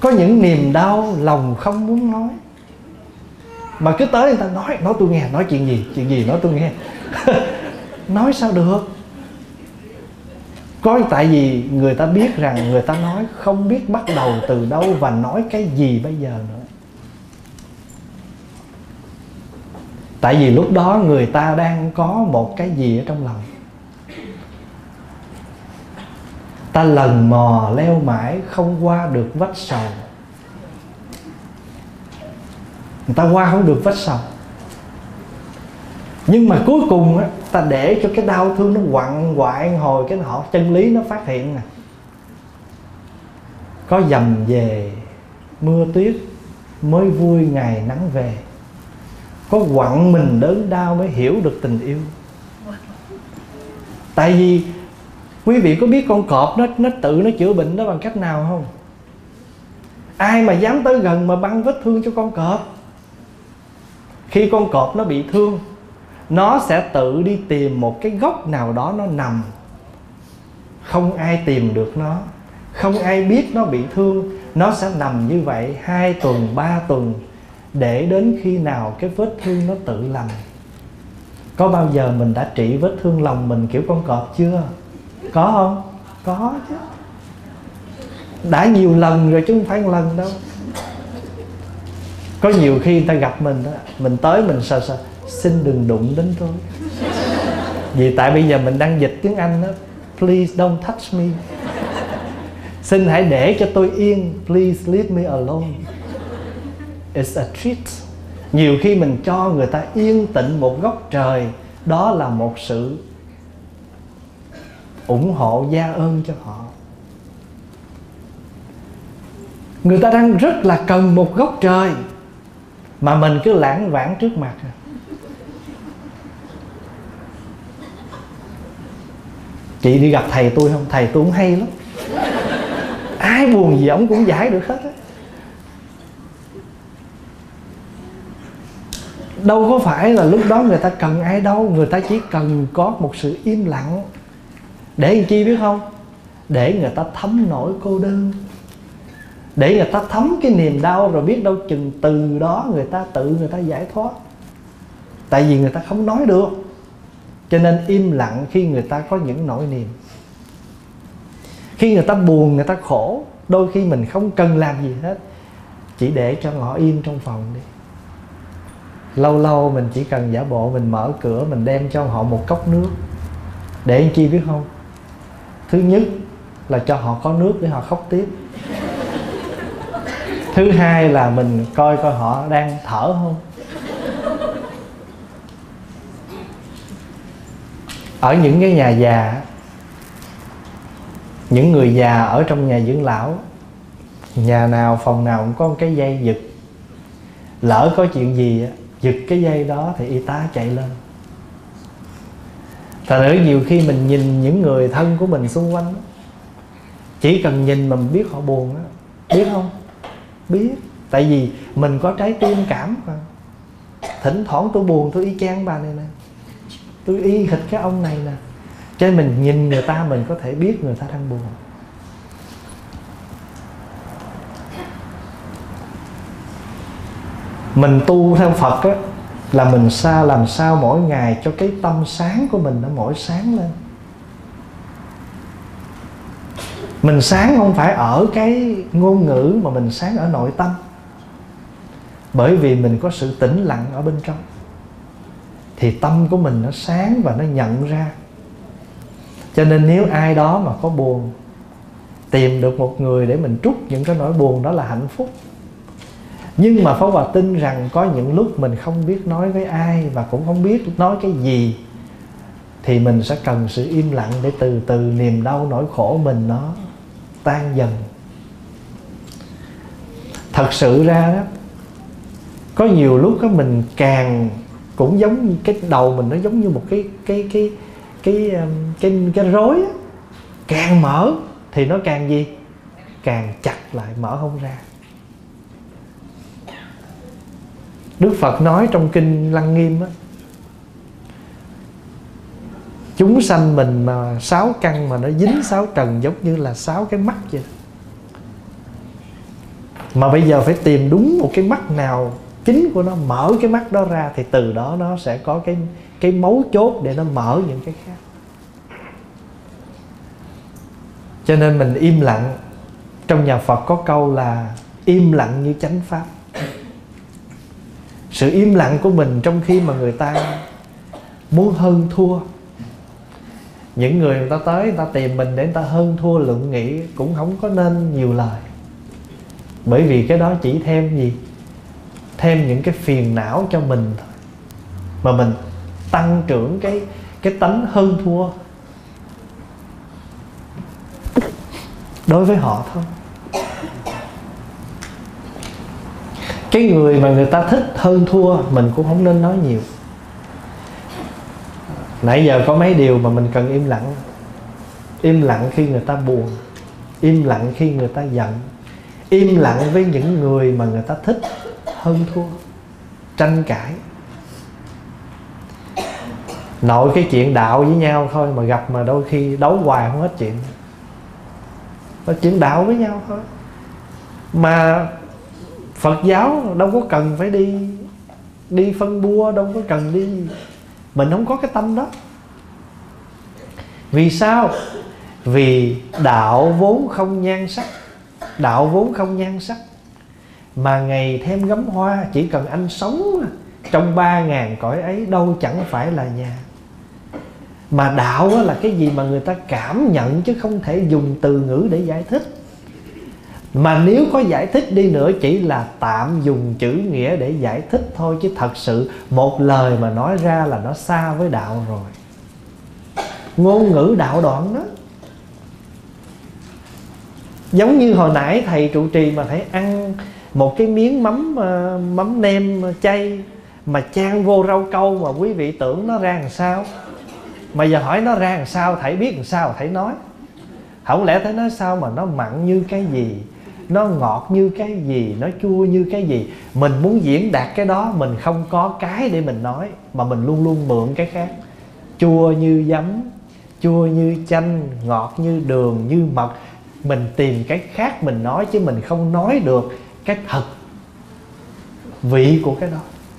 Có những niềm đau lòng không muốn nói, mà cứ tới người ta nói tôi nghe. Nói chuyện gì nói tôi nghe. Nói sao được. Tại vì người ta biết rằng người ta nói không biết bắt đầu từ đâu và nói cái gì bây giờ nữa. Tại vì lúc đó người ta đang có một cái gì ở trong lòng. Ta lần mò leo mãi không qua được vách sầu. Người ta qua không được vách sầu. Nhưng mà cuối cùng á, ta để cho cái đau thương nó quặn quại hồi cái họ chân lý nó phát hiện nè. Có dầm về mưa tuyết mới vui ngày nắng về. Có quặn mình đớn đau mới hiểu được tình yêu. Tại vì quý vị có biết con cọp nó tự nó chữa bệnh đó bằng cách nào không? Ai mà dám tới gần mà băng vết thương cho con cọp? Khi con cọp nó bị thương, nó sẽ tự đi tìm một cái góc nào đó nó nằm. Không ai tìm được nó, không ai biết nó bị thương. Nó sẽ nằm như vậy 2 tuần, 3 tuần, để đến khi nào cái vết thương nó tự lành. Có bao giờ mình đã trị vết thương lòng mình kiểu con cọp chưa? Có không? Có chứ. Đã nhiều lần rồi chứ không phải một lần đâu. Có nhiều khi người ta gặp mình đó, mình tới mình sờ xin đừng đụng đến tôi. Vì tại bây giờ mình đang dịch tiếng Anh đó. Please don't touch me. Xin hãy để cho tôi yên. Please leave me alone. It's a treat. Nhiều khi mình cho người ta yên tĩnh một góc trời, đó là một sự ủng hộ gia ơn cho họ. Người ta đang rất là cần một góc trời, mà mình cứ lãng vãng trước mặt. Chị đi gặp thầy tôi không? Thầy tôi cũng hay lắm. Ai buồn gì ổng cũng giải được hết á. Đâu có phải là lúc đó người ta cần ai đâu. Người ta chỉ cần có một sự im lặng. Để làm chi biết không? Để người ta thấm nỗi cô đơn, để người ta thấm cái niềm đau, rồi biết đâu chừng từ đó người ta giải thoát. Tại vì người ta không nói được, cho nên im lặng khi người ta có những nỗi niềm. Khi người ta buồn, người ta khổ, đôi khi mình không cần làm gì hết, chỉ để cho họ im trong phòng đi. Lâu lâu mình chỉ cần giả bộ mình mở cửa, mình đem cho họ một cốc nước. Để làm chi biết không? Thứ nhất là cho họ có nước để họ khóc tiếp. Thứ hai là mình coi họ đang thở không. Ở những cái nhà già, những người già ở trong nhà dưỡng lão, nhà nào phòng nào cũng có một cái dây giật. Lỡ có chuyện gì giật cái dây đó thì y tá chạy lên. Thật ra nhiều khi mình nhìn những người thân của mình xung quanh, chỉ cần nhìn mà mình biết họ buồn đó. Biết không? Biết. Tại vì mình có trái tim cảm mà. Thỉnh thoảng tôi buồn tôi y chang bà này nè, tôi y hệt cái ông này nè. Cho nên mình nhìn người ta mình có thể biết người ta đang buồn. Mình tu theo Phật á, là mình làm sao mỗi ngày cho cái tâm sáng của mình nó mỗi sáng lên. Mình sáng không phải ở cái ngôn ngữ, mà mình sáng ở nội tâm. Bởi vì mình có sự tĩnh lặng ở bên trong, thì tâm của mình nó sáng và nó nhận ra. Cho nên nếu ai đó mà có buồn, tìm được một người để mình trút những cái nỗi buồn, đó là hạnh phúc. Nhưng mà Pháp Hòa tin rằng có những lúc mình không biết nói với ai, và cũng không biết nói cái gì, thì mình sẽ cần sự im lặng để từ từ niềm đau nỗi khổ mình nó tan dần. Thật sự ra đó, có nhiều lúc đó mình càng cũng giống như cái đầu mình nó giống như một cái rối á. Càng mở thì nó càng gì? Càng chặt lại, mở không ra. Đức Phật nói trong kinh Lăng Nghiêm á, chúng sanh mình mà 6 căn mà nó dính 6 trần, giống như là 6 cái mắt vậy. Mà bây giờ phải tìm đúng một cái mắt nào chính của nó, mở cái mắt đó ra, thì từ đó nó sẽ có cái mấu chốt để nó mở những cái khác. Cho nên mình im lặng. Trong nhà Phật có câu là im lặng như chánh pháp. Sự im lặng của mình trong khi mà người ta muốn hơn thua, những người ta tới, người ta tìm mình để người ta hơn thua luận nghị, cũng không có nên nhiều lời. Bởi vì cái đó chỉ thêm gì? Thêm những cái phiền não cho mình thôi, mà mình tăng trưởng cái tánh hơn thua đối với họ thôi. Cái người mà người ta thích hơn thua mình cũng không nên nói nhiều. Nãy giờ có mấy điều mà mình cần im lặng. Im lặng khi người ta buồn, im lặng khi người ta giận, im lặng với những người mà người ta thích hơn thua, tranh cãi. Nội cái chuyện đạo với nhau thôi mà gặp mà đôi khi đấu hoài không hết chuyện. Nó chuyện đạo với nhau thôi. Mà Phật giáo đâu có cần phải đi phân bua, đâu có cần đi. Mình không có cái tâm đó. Vì sao? Vì đạo vốn không nhan sắc. Đạo vốn không nhan sắc. Mà ngày thêm gấm hoa, chỉ cần anh sống trong 3.000 cõi ấy đâu chẳng phải là nhà. Mà đạo là cái gì mà người ta cảm nhận, chứ không thể dùng từ ngữ để giải thích. Mà nếu có giải thích đi nữa chỉ là tạm dùng chữ nghĩa để giải thích thôi, chứ thật sự một lời mà nói ra là nó xa với đạo rồi. Ngôn ngữ đạo đoạn đó. Giống như hồi nãy thầy trụ trì mà thầy ăn một cái miếng mắm nêm chay mà chan vô rau câu, mà quý vị tưởng nó ra làm sao? Mà giờ hỏi nó ra làm sao, thầy biết làm sao thầy nói. Không lẽ thầy nói sao mà nó mặn như cái gì, nó ngọt như cái gì, nó chua như cái gì. Mình muốn diễn đạt cái đó, mình không có cái để mình nói, mà mình luôn luôn mượn cái khác. Chua như giấm, chua như chanh, ngọt như đường, như mật. Mình tìm cái khác mình nói, chứ mình không nói được cái thật vị của cái đó.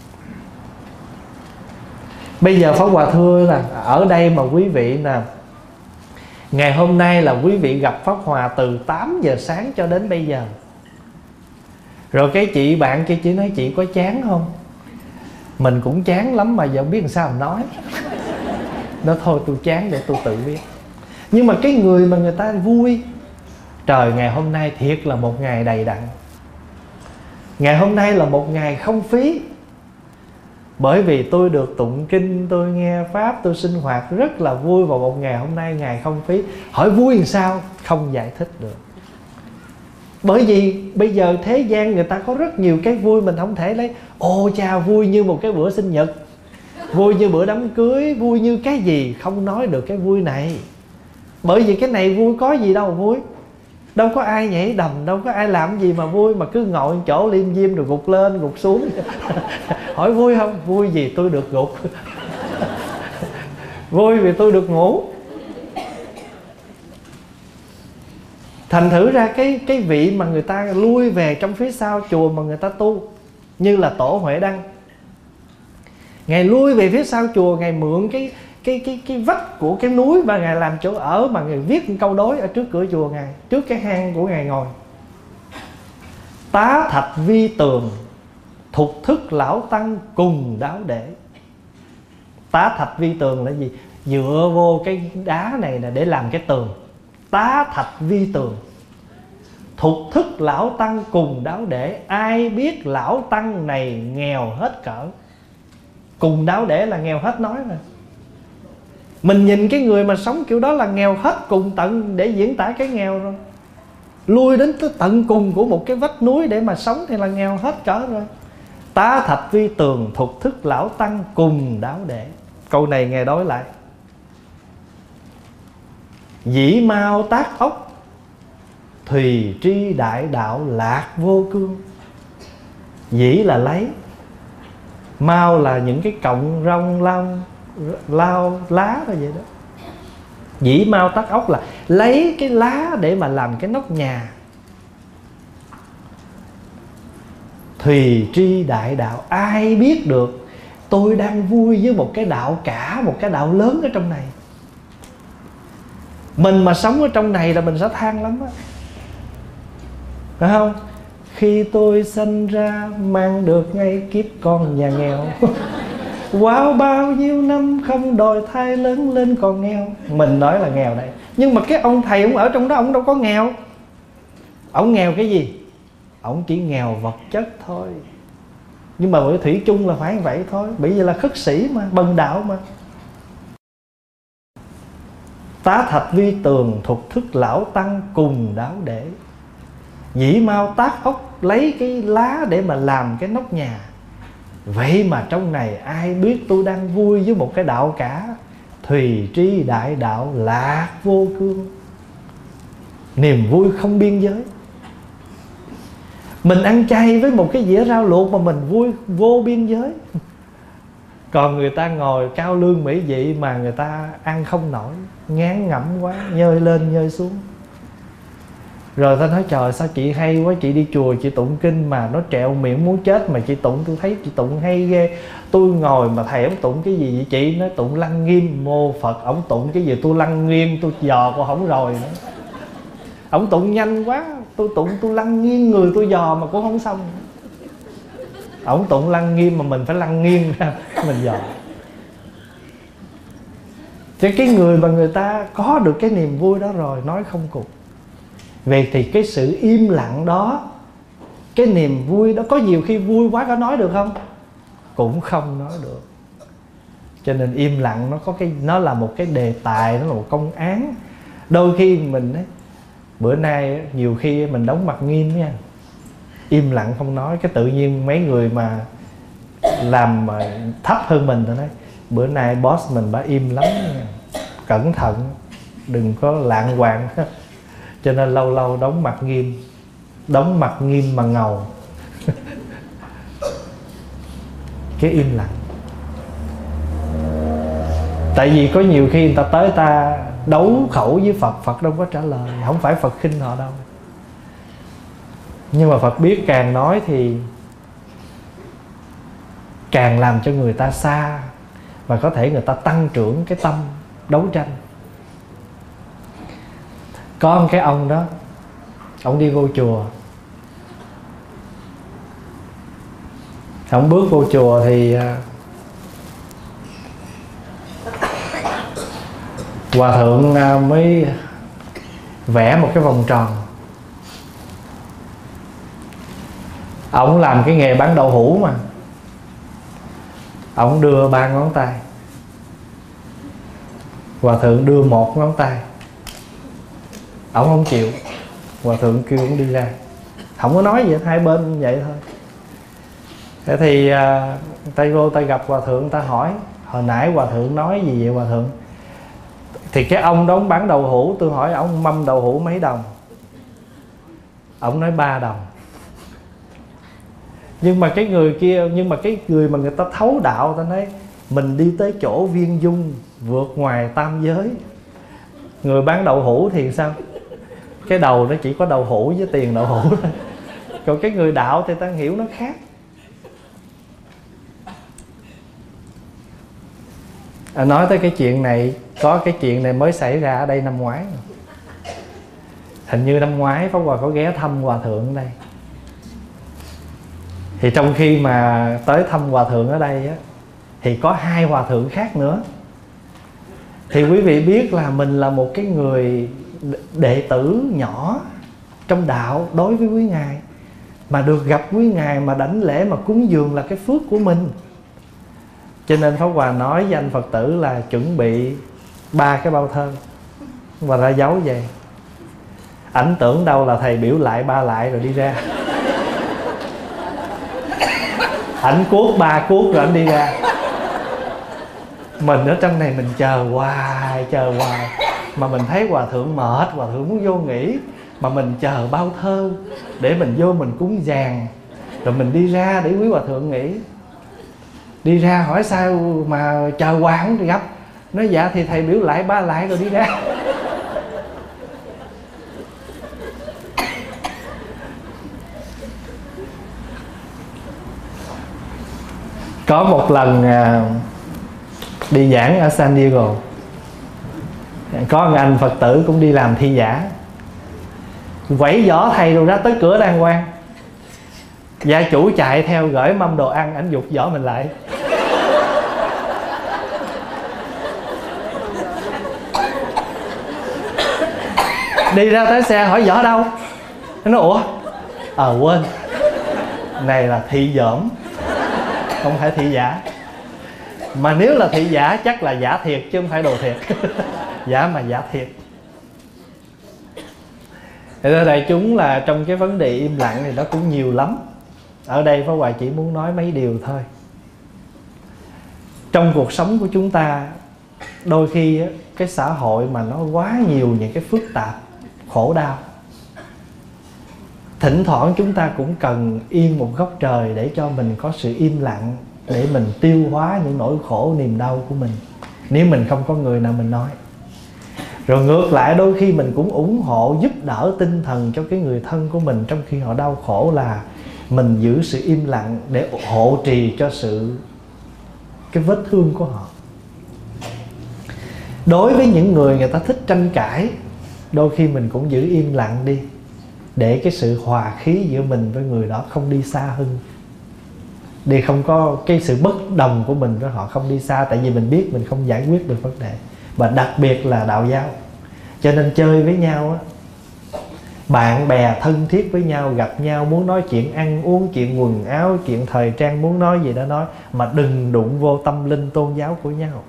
Bây giờ Pháp Hòa thưa là ở đây mà quý vị nè, ngày hôm nay là quý vị gặp Pháp Hòa từ 8 giờ sáng cho đến bây giờ. Rồi cái chị bạn kia chỉ nói chị có chán không? Mình cũng chán lắm mà giờ không biết làm sao mà nói. Nó thôi tôi chán để tôi tự biết. Nhưng mà cái người mà người ta vui, trời ngày hôm nay thiệt là một ngày đầy đặn. Ngày hôm nay là một ngày không phí. Bởi vì tôi được tụng kinh, tôi nghe Pháp, tôi sinh hoạt rất là vui vào một ngày hôm nay, ngày không phí. Hỏi vui làm sao? Không giải thích được. Bởi vì bây giờ thế gian người ta có rất nhiều cái vui, mình không thể lấy ô cha vui như một cái bữa sinh nhật, vui như bữa đám cưới, vui như cái gì. Không nói được cái vui này. Bởi vì cái này vui có gì đâu vui. Đâu có ai nhảy đầm, đâu có ai làm gì mà vui, mà cứ ngồi chỗ liêm diêm rồi gục lên gục xuống. Hỏi vui không? Vui gì tôi được gục. Vui vì tôi được ngủ. Thành thử ra cái vị mà người ta lui về trong phía sau chùa mà người ta tu, như là Tổ Huệ Đăng, Ngài lui về phía sau chùa, Ngài mượn cái vách của cái núi và Ngài làm chỗ ở, mà Ngài viết một câu đối ở trước cửa chùa Ngài, trước cái hang của Ngài ngồi: tá thạch vi tường, thục thức lão tăng cùng đáo để. Tá thạch vi tường là gì? Dựa vô cái đá này là để làm cái tường. Tá thạch vi tường, thục thức lão tăng cùng đáo để. Ai biết lão tăng này nghèo hết cỡ. Cùng đáo để là nghèo hết nói rồi. Mình nhìn cái người mà sống kiểu đó là nghèo hết cùng tận để diễn tả cái nghèo rồi. Lui đến tới tận cùng của một cái vách núi để mà sống thì là nghèo hết cỡ rồi. Tá thạch vi tường, thục thức lão tăng cùng đáo để. Câu này Ngài đối lại: dĩ mau tác ốc, thùy tri đại đạo lạc vô cương. Dĩ là lấy, mau là những cái cọng rong lao lá rồi vậy đó. Dĩ mau tác ốc là lấy cái lá để mà làm cái nóc nhà. thùy tri đại đạo. Ai biết được tôi đang vui với một cái đạo cả, một cái đạo lớn ở trong này. Mình mà sống ở trong này là mình sẽ than lắm á, phải không? Khi tôi sinh ra mang được ngay kiếp con nhà nghèo. Wow, bao nhiêu năm không đòi thai lớn lên còn nghèo. Mình nói là nghèo đây, nhưng mà cái ông thầy ông ở trong đó ông đâu có nghèo. Ông nghèo cái gì? Ông chỉ nghèo vật chất thôi. Nhưng mà với thủy chung là phải vậy thôi, bởi vì là khất sĩ mà, bần đạo mà. Tá thạch vi tường thuộc thức lão tăng cùng đáo để. Dĩ mau tác ốc lấy cái lá để mà làm cái nóc nhà. Vậy mà trong này ai biết tôi đang vui với một cái đạo cả, thùy tri đại đạo lạc vô cương. Niềm vui không biên giới. Mình ăn chay với một cái dĩa rau luộc mà mình vui vô biên giới. Còn người ta ngồi cao lương mỹ vị mà người ta ăn không nổi, ngán ngẩm quá, nhơi lên nhơi xuống. Rồi ta nói trời sao chị hay quá, chị đi chùa chị tụng kinh mà nó trẹo miệng muốn chết, mà chị tụng tôi thấy chị tụng hay ghê. Tôi ngồi mà thầy ông tụng cái gì vậy chị? Nói tụng Lăng Nghiêm. Mô Phật, ông tụng cái gì tôi Lăng Nghiêm tôi dò cô không rồi nữa. Ông tụng nhanh quá, tôi tụng tôi Lăng Nghiêm người tôi dò mà cũng không xong. Ông tụng Lăng Nghiêm mà mình phải lăn nghiêng ra mình dò. Chứ cái người mà người ta có được cái niềm vui đó rồi nói không cục. Vậy thì cái sự im lặng đó, cái niềm vui đó, có nhiều khi vui quá có nói được không? Cũng không nói được. Cho nên im lặng nó có cái, nó là một cái đề tài, nó là một công án. Đôi khi mình ấy, bữa nay nhiều khi mình đóng mặt nghiêm nha, im lặng không nói, cái tự nhiên mấy người mà làm mà thấp hơn mình rồi nói bữa nay boss mình bả im lắm nha, cẩn thận đừng có lạng quạng. Cho nên lâu lâu đóng mặt nghiêm, đóng mặt nghiêm mà ngầu. Cái im lặng. Tại vì có nhiều khi người ta tới ta đấu khẩu với Phật, Phật đâu có trả lời. Không phải Phật khinh họ đâu, nhưng mà Phật biết càng nói thì càng làm cho người ta xa, và có thể người ta tăng trưởng cái tâm đấu tranh. Có một cái ông đó, ông đi vô chùa. Ông bước vô chùa thì hòa thượng mới vẽ một cái vòng tròn. Ông làm cái nghề bán đậu hũ mà. Ông đưa 3 ngón tay, hòa thượng đưa 1 ngón tay. Ông không chịu, hòa thượng kêu ông đi ra. Không có nói gì, hai bên vậy thôi. Thế thì tay vô tay gặp hòa thượng, ta hỏi hồi nãy hòa thượng nói gì vậy hòa thượng? Thì cái ông đó bán đậu hũ, tôi hỏi ông mâm đậu hũ mấy đồng? Ông nói 3 đồng. Nhưng mà cái người kia, nhưng mà cái người mà người ta thấu đạo, ta nói mình đi tới chỗ viên dung vượt ngoài tam giới. Người bán đậu hũ thì sao? Cái đầu nó chỉ có đậu hũ với tiền đậu hũ thôi. Còn cái người đạo thì ta hiểu nó khác. Nói tới cái chuyện này, có cái chuyện này mới xảy ra ở đây năm ngoái. Hình như năm ngoái Pháp Hòa có ghé thăm hòa thượng ở đây. Thì trong khi mà tới thăm hòa thượng ở đây á, thì có 2 hòa thượng khác nữa. Thì quý vị biết là mình là một cái người đệ tử nhỏ trong đạo đối với quý ngài, mà được gặp quý ngài mà đảnh lễ mà cúng dường là cái phước của mình. Cho nên Pháp Hòa nói với anh Phật tử là chuẩn bị 3 cái bao thơ và ra dấu về. Ảnh tưởng đâu là thầy biểu lại 3 lại rồi đi ra. Ảnh cuốc 3 cuốc rồi ảnh đi ra. Mình ở trong này mình chờ hoài mà mình thấy hòa thượng mệt, hòa thượng muốn vô nghỉ, mà mình chờ bao thơ để mình vô mình cúng dàn, rồi mình đi ra để quý hòa thượng nghỉ. Đi ra hỏi sao mà chờ hoài không gấp. Nói dạ thì thầy biểu lại 3 lại rồi đi ra. Có một lần đi giảng ở San Diego, có một anh Phật tử cũng đi làm thi giả, quẩy giỏ thầy rồi ra tới cửa đàng hoàng. Gia chủ chạy theo gửi mâm đồ ăn, ảnh giục giỏ mình lại. Đi ra tới xe hỏi giỏ đâu, nó nói ủa quên, này là thị dởm, không phải thị giả. Mà nếu là thị giả chắc là giả thiệt chứ không phải đồ thiệt. Giả mà giả thiệt. Thì thưa đại chúng là trong cái vấn đề im lặng thì nó cũng nhiều lắm. Ở đây Pháp Hòa chỉ muốn nói mấy điều thôi. Trong cuộc sống của chúng ta, đôi khi cái xã hội mà nó quá nhiều những cái phức tạp, khổ đau, thỉnh thoảng chúng ta cũng cần yên một góc trời để cho mình có sự im lặng, để mình tiêu hóa những nỗi khổ niềm đau của mình, nếu mình không có người nào mình nói. Rồi ngược lại đôi khi mình cũng ủng hộ, giúp đỡ tinh thần cho cái người thân của mình trong khi họ đau khổ, là mình giữ sự im lặng để hộ trì cho cái vết thương của họ. Đối với những người ta thích tranh cãi, đôi khi mình cũng giữ im lặng đi, để cái sự hòa khí giữa mình với người đó không đi xa hơn, để không có cái sự bất đồng của mình với họ không đi xa. Tại vì mình biết mình không giải quyết được vấn đề, và đặc biệt là đạo giáo. Cho nên chơi với nhau á, bạn bè thân thiết với nhau, gặp nhau muốn nói chuyện ăn uống, chuyện quần áo, chuyện thời trang, muốn nói gì đó nói, mà đừng đụng vô tâm linh tôn giáo của nhau.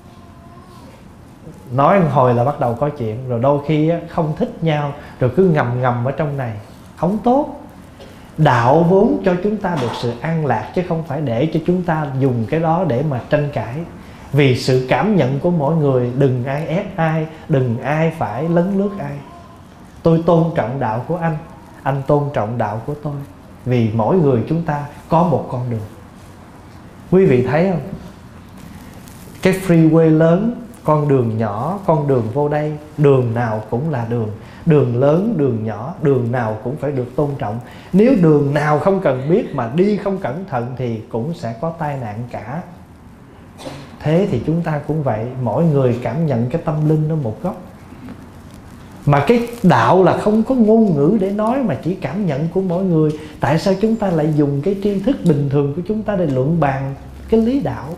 Nói một hồi là bắt đầu có chuyện, rồi đôi khi không thích nhau, rồi cứ ngầm ngầm ở trong này, không tốt. Đạo vốn cho chúng ta được sự an lạc, chứ không phải để cho chúng ta dùng cái đó để mà tranh cãi. Vì sự cảm nhận của mỗi người, đừng ai ép ai, đừng ai phải lấn lướt ai. Tôi tôn trọng đạo của anh tôn trọng đạo của tôi. Vì mỗi người chúng ta có một con đường. Quý vị thấy không? Cái freeway lớn, con đường nhỏ, con đường vô đây, đường nào cũng là đường. Đường lớn, đường nhỏ, đường nào cũng phải được tôn trọng. Nếu đường nào không cần biết mà đi không cẩn thận thì cũng sẽ có tai nạn cả. Thế thì chúng ta cũng vậy, mỗi người cảm nhận cái tâm linh nó một góc. Mà cái đạo là không có ngôn ngữ để nói, mà chỉ cảm nhận của mỗi người. Tại sao chúng ta lại dùng cái tri thức bình thường của chúng ta để luận bàn cái lý đạo?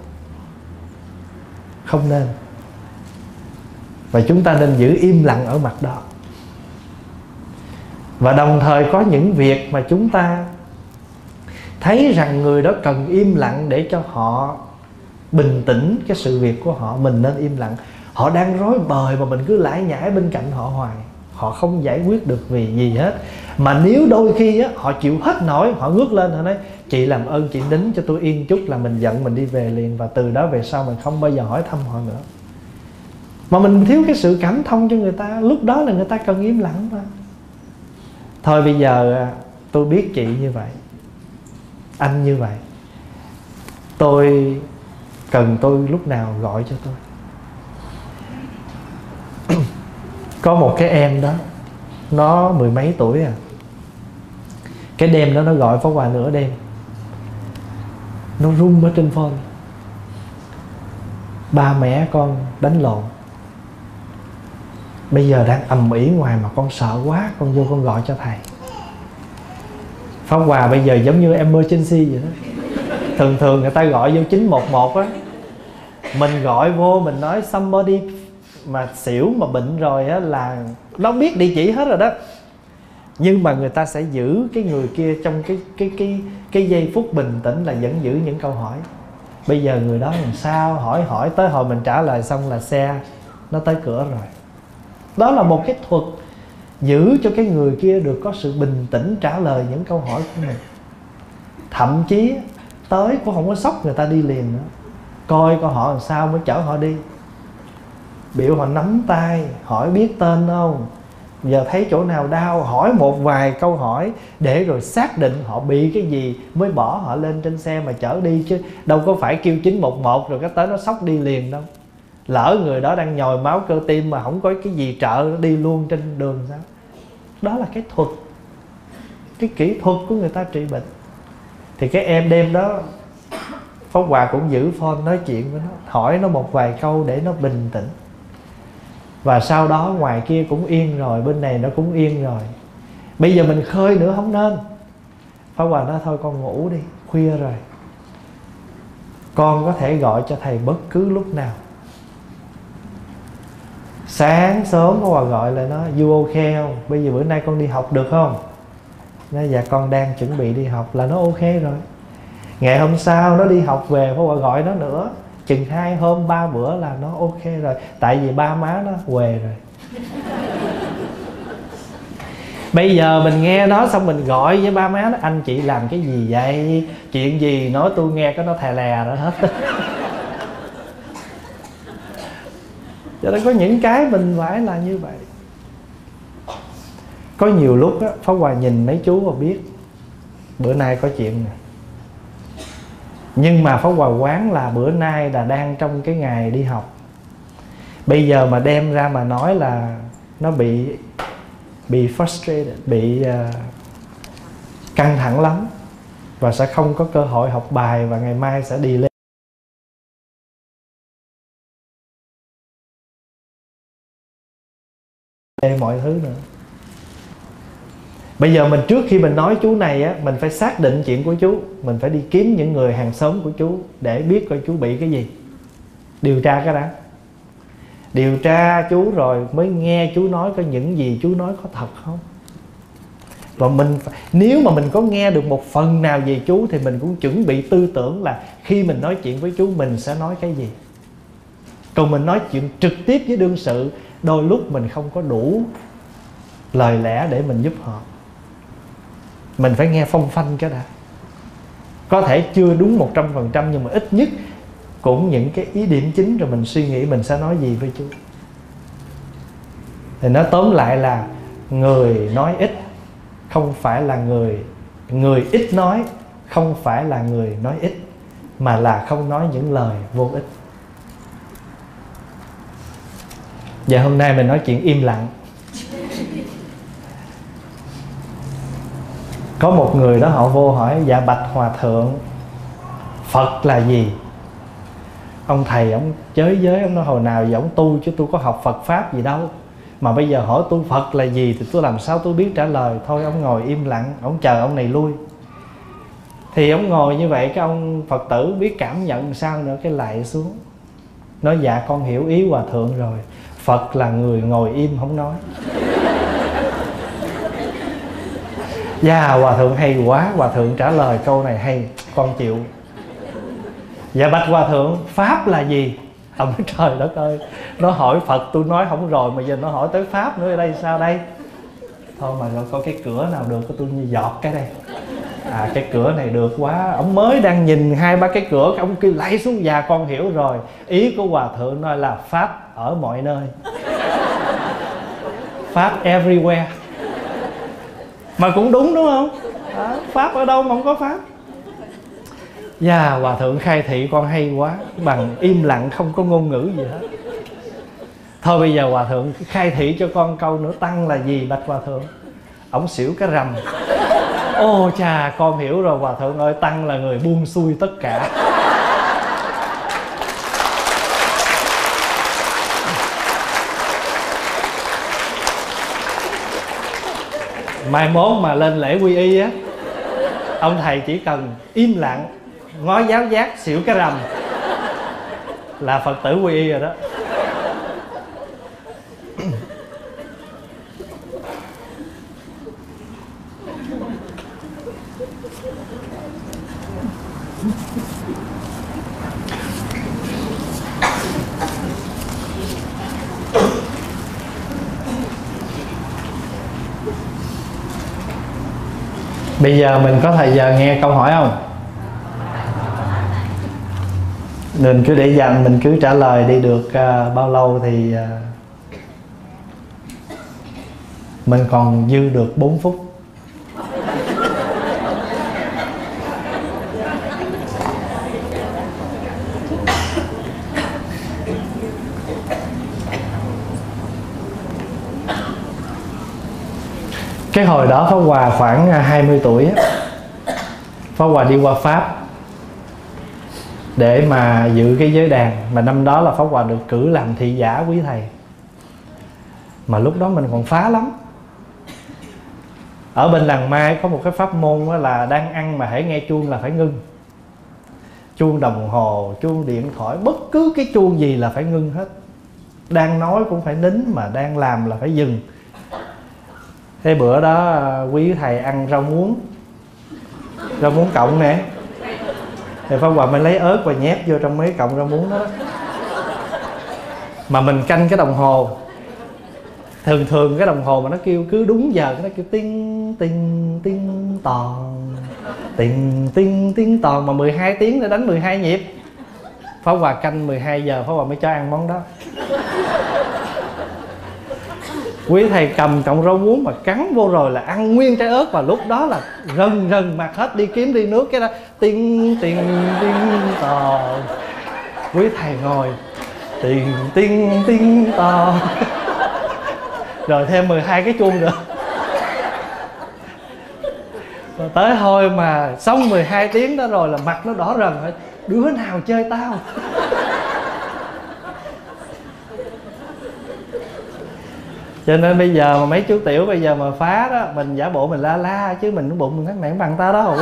Không nên. Và chúng ta nên giữ im lặng ở mặt đó. Và đồng thời có những việc mà chúng ta thấy rằng người đó cần im lặng để cho họ bình tĩnh cái sự việc của họ, mình nên im lặng. Họ đang rối bời mà mình cứ lải nhải bên cạnh họ hoài, họ không giải quyết được vì gì hết. Mà nếu đôi khi họ chịu hết nổi, họ ngước lên họ nói chị làm ơn chị nín cho tôi yên chút, là mình giận mình đi về liền. Và từ đó về sau mình không bao giờ hỏi thăm họ nữa. Mà mình thiếu cái sự cảm thông cho người ta, lúc đó là người ta cần im lặng mà. Thôi bây giờ tôi biết chị như vậy, anh như vậy, tôi cần tôi lúc nào gọi cho tôi. Có một cái em đó, nó mười mấy tuổi à. Cái đêm đó nó gọi Pháp Hòa nửa đêm, nó run ở trên phone. Ba mẹ con đánh lộn, bây giờ đang ầm ĩ ngoài mà con sợ quá, con vô con gọi cho thầy. Pháp Hòa bây giờ giống như emergency vậy đó. Thường người ta gọi vô 911 á, mình gọi vô mình nói somebody mà xỉu mà bệnh rồi á, là nó biết địa chỉ hết rồi đó. Nhưng mà người ta sẽ giữ cái người kia trong cái giây phút bình tĩnh, là vẫn giữ những câu hỏi. Bây giờ người đó làm sao, hỏi tới hồi mình trả lời xong là xe nó tới cửa rồi. Đó là một cái thuật giữ cho cái người kia được có sự bình tĩnh trả lời những câu hỏi của mình. Thậm chí tới cũng không có sốc người ta đi liền nữa, coi coi họ làm sao mới chở họ đi. Biểu họ nắm tay, hỏi biết tên không, giờ thấy chỗ nào đau, hỏi một vài câu hỏi để rồi xác định họ bị cái gì mới bỏ họ lên trên xe mà chở đi. Chứ đâu có phải kêu 911 rồi cái tới nó sốc đi liền đâu. Lỡ người đó đang nhồi máu cơ tim mà không có cái gì trợ, đi luôn trên đường sao? Đó là cái thuật, cái kỹ thuật của người ta trị bệnh. Thì cái em đêm đó Pháp Hòa cũng giữ phone nói chuyện với nó, hỏi nó một vài câu để nó bình tĩnh. Và sau đó ngoài kia cũng yên rồi, bên này nó cũng yên rồi. Bây giờ mình khơi nữa không nên. Pháp Hòa nói thôi con ngủ đi, khuya rồi, con có thể gọi cho thầy bất cứ lúc nào. Sáng sớm Pháp Hòa gọi lại nó, you okay không? Bây giờ bữa nay con đi học được không? Nó dạ con đang chuẩn bị đi học, là nó ok rồi. Ngày hôm sau nó đi học về, Pháp Hòa gọi nó nữa, chừng 2 hôm 3 bữa là nó ok rồi. Tại vì ba má nó què rồi. Bây giờ mình nghe nó xong mình gọi với ba má nó, anh chị làm cái gì vậy? Chuyện gì nói tôi nghe, cái nó thè lè đó hết. Cho nên có những cái mình phải là như vậy. Có nhiều lúc á, Pháp Hòa nhìn mấy chú và biết bữa nay có chuyện nè. Nhưng mà Pháp Hòa quán là bữa nay là đang trong cái ngày đi học. Bây giờ mà đem ra mà nói là nó bị frustrated, bị căng thẳng lắm, và sẽ không có cơ hội học bài, và ngày mai sẽ đi lên mọi thứ nữa. Bây giờ mình trước khi mình nói chú này á, mình phải xác định chuyện của chú. Mình phải đi kiếm những người hàng xóm của chú để biết coi chú bị cái gì. Điều tra cái đã. Điều tra chú rồi mới nghe chú nói có những gì chú nói có thật không. Và mình nếu mà mình có nghe được một phần nào về chú thì mình cũng chuẩn bị tư tưởng là khi mình nói chuyện với chú mình sẽ nói cái gì. Còn mình nói chuyện trực tiếp với đương sự, đôi lúc mình không có đủ lời lẽ để mình giúp họ. Mình phải nghe phong phanh cái đã. Có thể chưa đúng 100%, nhưng mà ít nhất cũng những cái ý điểm chính, rồi mình suy nghĩ mình sẽ nói gì với chú. Thì nó tóm lại là người nói ít không phải là người ít nói không phải là người nói ít, mà là không nói những lời vô ích. Giờ hôm nay mình nói chuyện im lặng. Có một người đó họ vô hỏi: dạ bạch hòa thượng, Phật là gì? Ông thầy ông chới giới, ông nói hồi nào giờ ông tu chứ tôi có học Phật Pháp gì đâu, mà bây giờ hỏi tôi Phật là gì thì tôi làm sao tôi biết trả lời. Thôi ông ngồi im lặng, ông chờ ông này lui. Thì ông ngồi như vậy, cái ông Phật tử biết cảm nhận sao nữa, cái lạy xuống nói: dạ con hiểu ý hòa thượng rồi, Phật là người ngồi im không nói. Dạ hòa thượng hay quá, hòa thượng trả lời câu này hay, con chịu. Dạ bạch hòa thượng, Pháp là gì? Ông nói trời đất ơi, nó hỏi Phật tôi nói không rồi, mà giờ nó hỏi tới Pháp nữa, ở đây sao đây? Thôi mà rồi có cái cửa nào được, tôi như giọt cái đây. À cái cửa này được quá. Ông mới đang nhìn 2-3 cái cửa, ông kêu lấy xuống. Dạ con hiểu rồi, ý của hòa thượng nói là Pháp ở mọi nơi, Pháp everywhere. Mà cũng đúng đúng không? Pháp ở đâu mà không có Pháp. Dạ hòa thượng khai thị con hay quá, bằng im lặng không có ngôn ngữ gì hết. Thôi bây giờ hòa thượng khai thị cho con câu nữa, tăng là gì bạch hòa thượng? Ổng xỉu cái rầm. Ô chà con hiểu rồi hòa thượng ơi, tăng là người buông xuôi tất cả. Mai mốt mà lên lễ quy y á, ông thầy chỉ cần im lặng, ngó giáo giác, xỉu cái rầm là Phật tử quy y rồi đó. Bây giờ mình có thời giờ nghe câu hỏi không? Mình cứ để dành, mình cứ trả lời đi, được bao lâu thì mình còn dư được 4 phút. Cái hồi đó Pháp Hòa khoảng 20 tuổi á, Pháp Hòa đi qua Pháp. để mà dự cái giới đàn. Mà năm đó là Pháp Hòa được cử làm thị giả quý thầy. Mà lúc đó mình còn phá lắm. Ở bên làng Mai có một cái pháp môn là đang ăn mà hễ nghe chuông là phải ngưng. Chuông đồng hồ, chuông điện thoại, bất cứ cái chuông gì là phải ngưng hết. Đang nói cũng phải nín, mà đang làm là phải dừng. Thế bữa đó quý thầy ăn rau muống cộng nè, thì Pháp Hòa mới lấy ớt và nhét vô trong mấy cọng rau muống đó. Mà mình canh cái đồng hồ, thường cái đồng hồ mà nó kêu cứ đúng giờ, nó kêu tinh tinh tinh tòn, tinh tinh tinh tòn, mà 12 tiếng để đánh 12 nhịp. Pháp Hòa canh 12 giờ Pháp Hòa mới cho ăn món đó. Quý thầy cầm cọng rau muống mà cắn vô rồi là ăn nguyên trái ớt. Và lúc đó là rần mặt hết, đi kiếm đi nước cái đó tinh tinh tinh tòn. Quý thầy ngồi tinh tinh tinh tòn, rồi thêm 12 cái chuông nữa. Rồi tới hồi mà xong 12 tiếng đó rồi là mặt nó đỏ rần rồi. Đứa nào chơi tao? Cho nên bây giờ mà mấy chú tiểu bây giờ mà phá đó, mình giả bộ mình la la, chứ mình bụng mình thằng này không bằng tao đâu.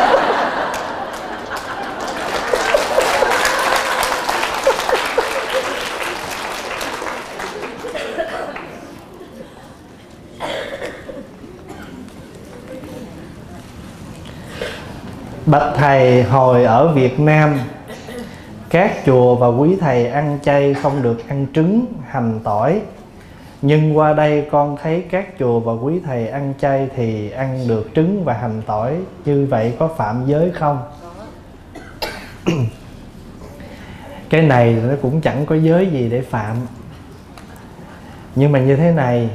Bạch thầy, hồi ở Việt Nam các chùa và quý thầy ăn chay không được ăn trứng, hành, tỏi. Nhưng qua đây con thấy các chùa và quý thầy ăn chay thì ăn được trứng và hành tỏi. Như vậy có phạm giới không? Cái này nó cũng chẳng có giới gì để phạm. Nhưng mà như thế này,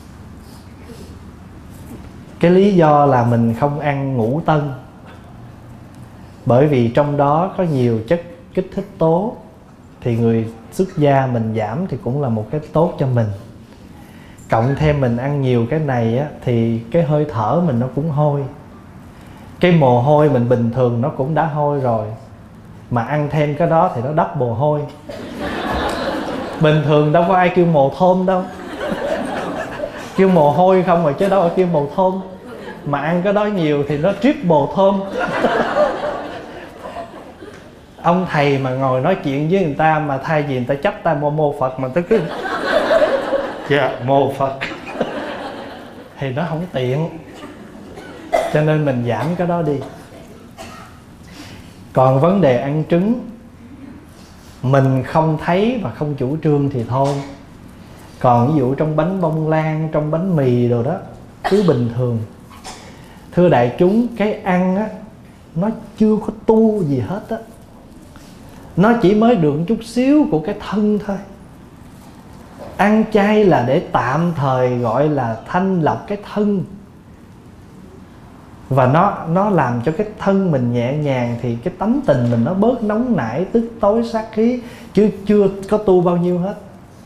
cái lý do là mình không ăn ngũ tân, bởi vì trong đó có nhiều chất kích thích tố. Thì người xuất gia mình giảm thì cũng là một cái tốt cho mình. Cộng thêm mình ăn nhiều cái này á, thì cái hơi thở mình nó cũng hôi. Cái mồ hôi mình bình thường nó cũng đã hôi rồi, mà ăn thêm cái đó thì nó double hôi. Bình thường đâu có ai kêu mồ thơm đâu, kêu mồ hôi không rồi chứ đâu có kêu mồ thơm. Mà ăn cái đó nhiều thì nó triple thơm. Ông thầy mà ngồi nói chuyện với người ta mà thay vì người ta chấp tay mô Phật mà tới cứ dạ mô Phật thì nó không tiện. Cho nên mình giảm cái đó đi. Còn vấn đề ăn trứng, mình không thấy và không chủ trương thì thôi. Còn ví dụ trong bánh bông lan, trong bánh mì đồ đó, cứ bình thường. Thưa đại chúng, cái ăn á, nó chưa có tu gì hết á. Nó chỉ mới được chút xíu của cái thân thôi. Ăn chay là để tạm thời gọi là thanh lọc cái thân. Và nó làm cho cái thân mình nhẹ nhàng, thì cái tánh tình mình nó bớt nóng nảy, tức tối, sát khí. Chứ chưa có tu bao nhiêu hết.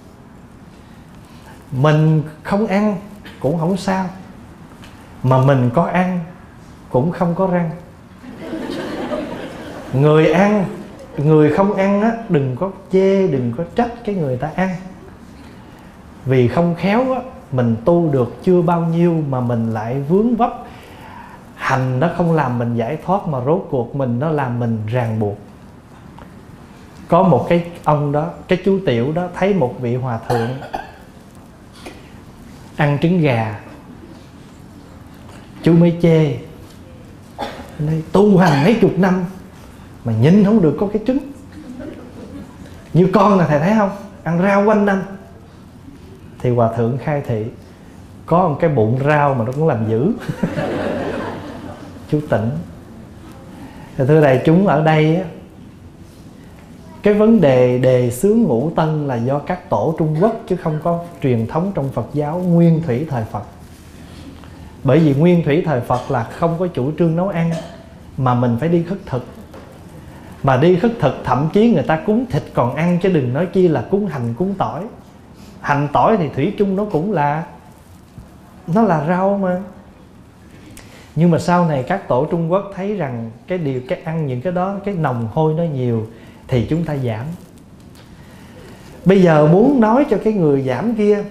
Mình không ăn cũng không sao, mà mình có ăn cũng không có răng. Người ăn, người không ăn á, đừng có chê, đừng có trách cái người ta ăn. Vì không khéo á, mình tu được chưa bao nhiêu mà mình lại vướng vấp. Hành nó không làm mình giải thoát, mà rốt cuộc mình nó làm mình ràng buộc. Có một cái ông đó, cái chú tiểu đó, thấy một vị hòa thượng ăn trứng gà. Chú mới chê, nói, tu hành mấy chục năm mà nhìn không được có cái trứng. Như con là thầy thấy không, ăn rau quanh năm. Thì hòa thượng khai thị, có một cái bụng rau mà nó cũng làm dữ. Chú tỉnh. Thì thưa đại chúng, ở đây á, cái vấn đề đề xướng ngũ tân là do các tổ Trung Quốc, chứ không có truyền thống trong Phật giáo nguyên thủy thời Phật. Bởi vì nguyên thủy thời Phật là không có chủ trương nấu ăn, mà mình phải đi khất thực. Mà đi khất thực thậm chí người ta cúng thịt còn ăn, chứ đừng nói chi là cúng hành, cúng tỏi. Hành tỏi thì thủy chung nó cũng là, nó là rau mà. Nhưng mà sau này các tổ Trung Quốc thấy rằng cái ăn những cái đó, cái nồng hôi nó nhiều, thì chúng ta giảm. Bây giờ muốn nói cho cái người giảm kia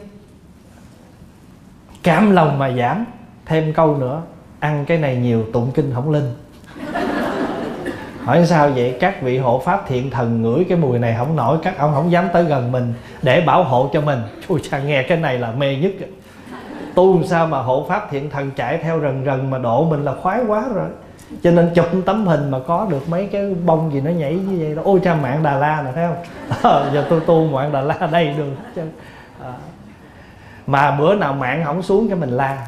cam lòng mà giảm, thêm câu nữa: ăn cái này nhiều tụng kinh không linh. Hỏi sao vậy? Các vị hộ pháp thiện thần ngửi cái mùi này không nổi, các ông không dám tới gần mình để bảo hộ cho mình. Ôi cha, nghe cái này là mê nhất. Tu sao mà hộ pháp thiện thần chạy theo rần rần mà độ mình là khoái quá rồi. Cho nên chụp tấm hình mà có được mấy cái bông gì nó nhảy như vậy đó. Ôi cha, mạng Đà La nè, thấy không? Giờ tôi tu mạng Đà La đây được. Mà bữa nào mạng không xuống cái mình la.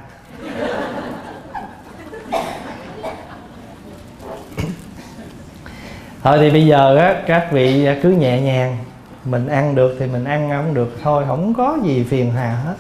Thôi thì bây giờ á, các vị cứ nhẹ nhàng. Mình ăn được thì mình ăn, không được thôi, không có gì phiền hà hết.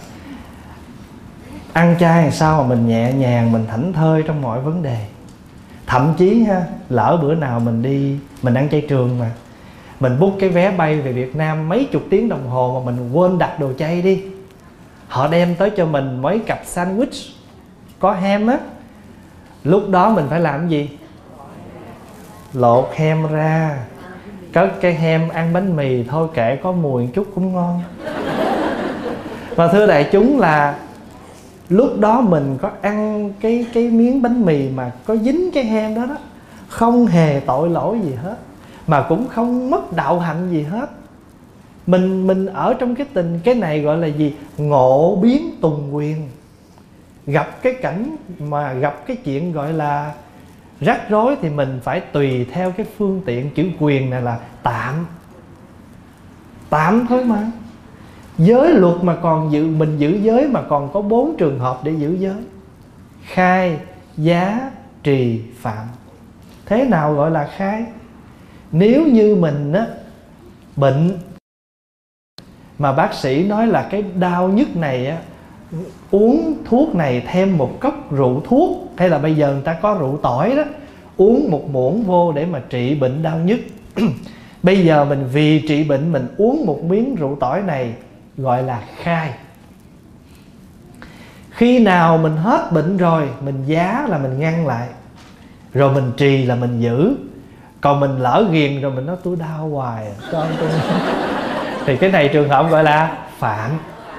Ăn chay làm sao mà mình nhẹ nhàng, mình thảnh thơi trong mọi vấn đề. Thậm chí ha, lỡ bữa nào mình đi, mình ăn chay trường mà, mình book cái vé bay về Việt Nam mấy chục tiếng đồng hồ mà mình quên đặt đồ chay đi, họ đem tới cho mình mấy cặp sandwich có ham á. Lúc đó mình phải làm gì? Lột hem ra, cất cái hem, ăn bánh mì thôi, kệ có mùi chút cũng ngon. Và thưa đại chúng là lúc đó mình có ăn cái miếng bánh mì mà có dính cái hem đó đó, không hề tội lỗi gì hết, mà cũng không mất đạo hạnh gì hết. Mình ở trong cái tình, cái này gọi là gì? Ngộ biến tùng quyền. Gặp cái cảnh mà gặp cái chuyện gọi là rắc rối thì mình phải tùy theo cái phương tiện. Chữ quyền này là tạm, tạm thôi mà. Giới luật mà còn mình giữ giới mà còn có 4 trường hợp để giữ giới: khai, giá, trì, phạm. Thế nào gọi là khai? Nếu như mình á, bệnh mà bác sĩ nói là cái đau nhức này á, uống thuốc này thêm một cốc rượu thuốc, hay là bây giờ người ta có rượu tỏi đó, uống một muỗng vô để mà trị bệnh đau nhức. Bây giờ mình vì trị bệnh mình uống một miếng rượu tỏi này, gọi là khai. Khi nào mình hết bệnh rồi, mình giá là mình ngăn lại, rồi mình trì là mình giữ. Còn mình lỡ ghiền rồi mình nói tôi đau hoài cho tôi thì cái này trường hợp gọi là phạm.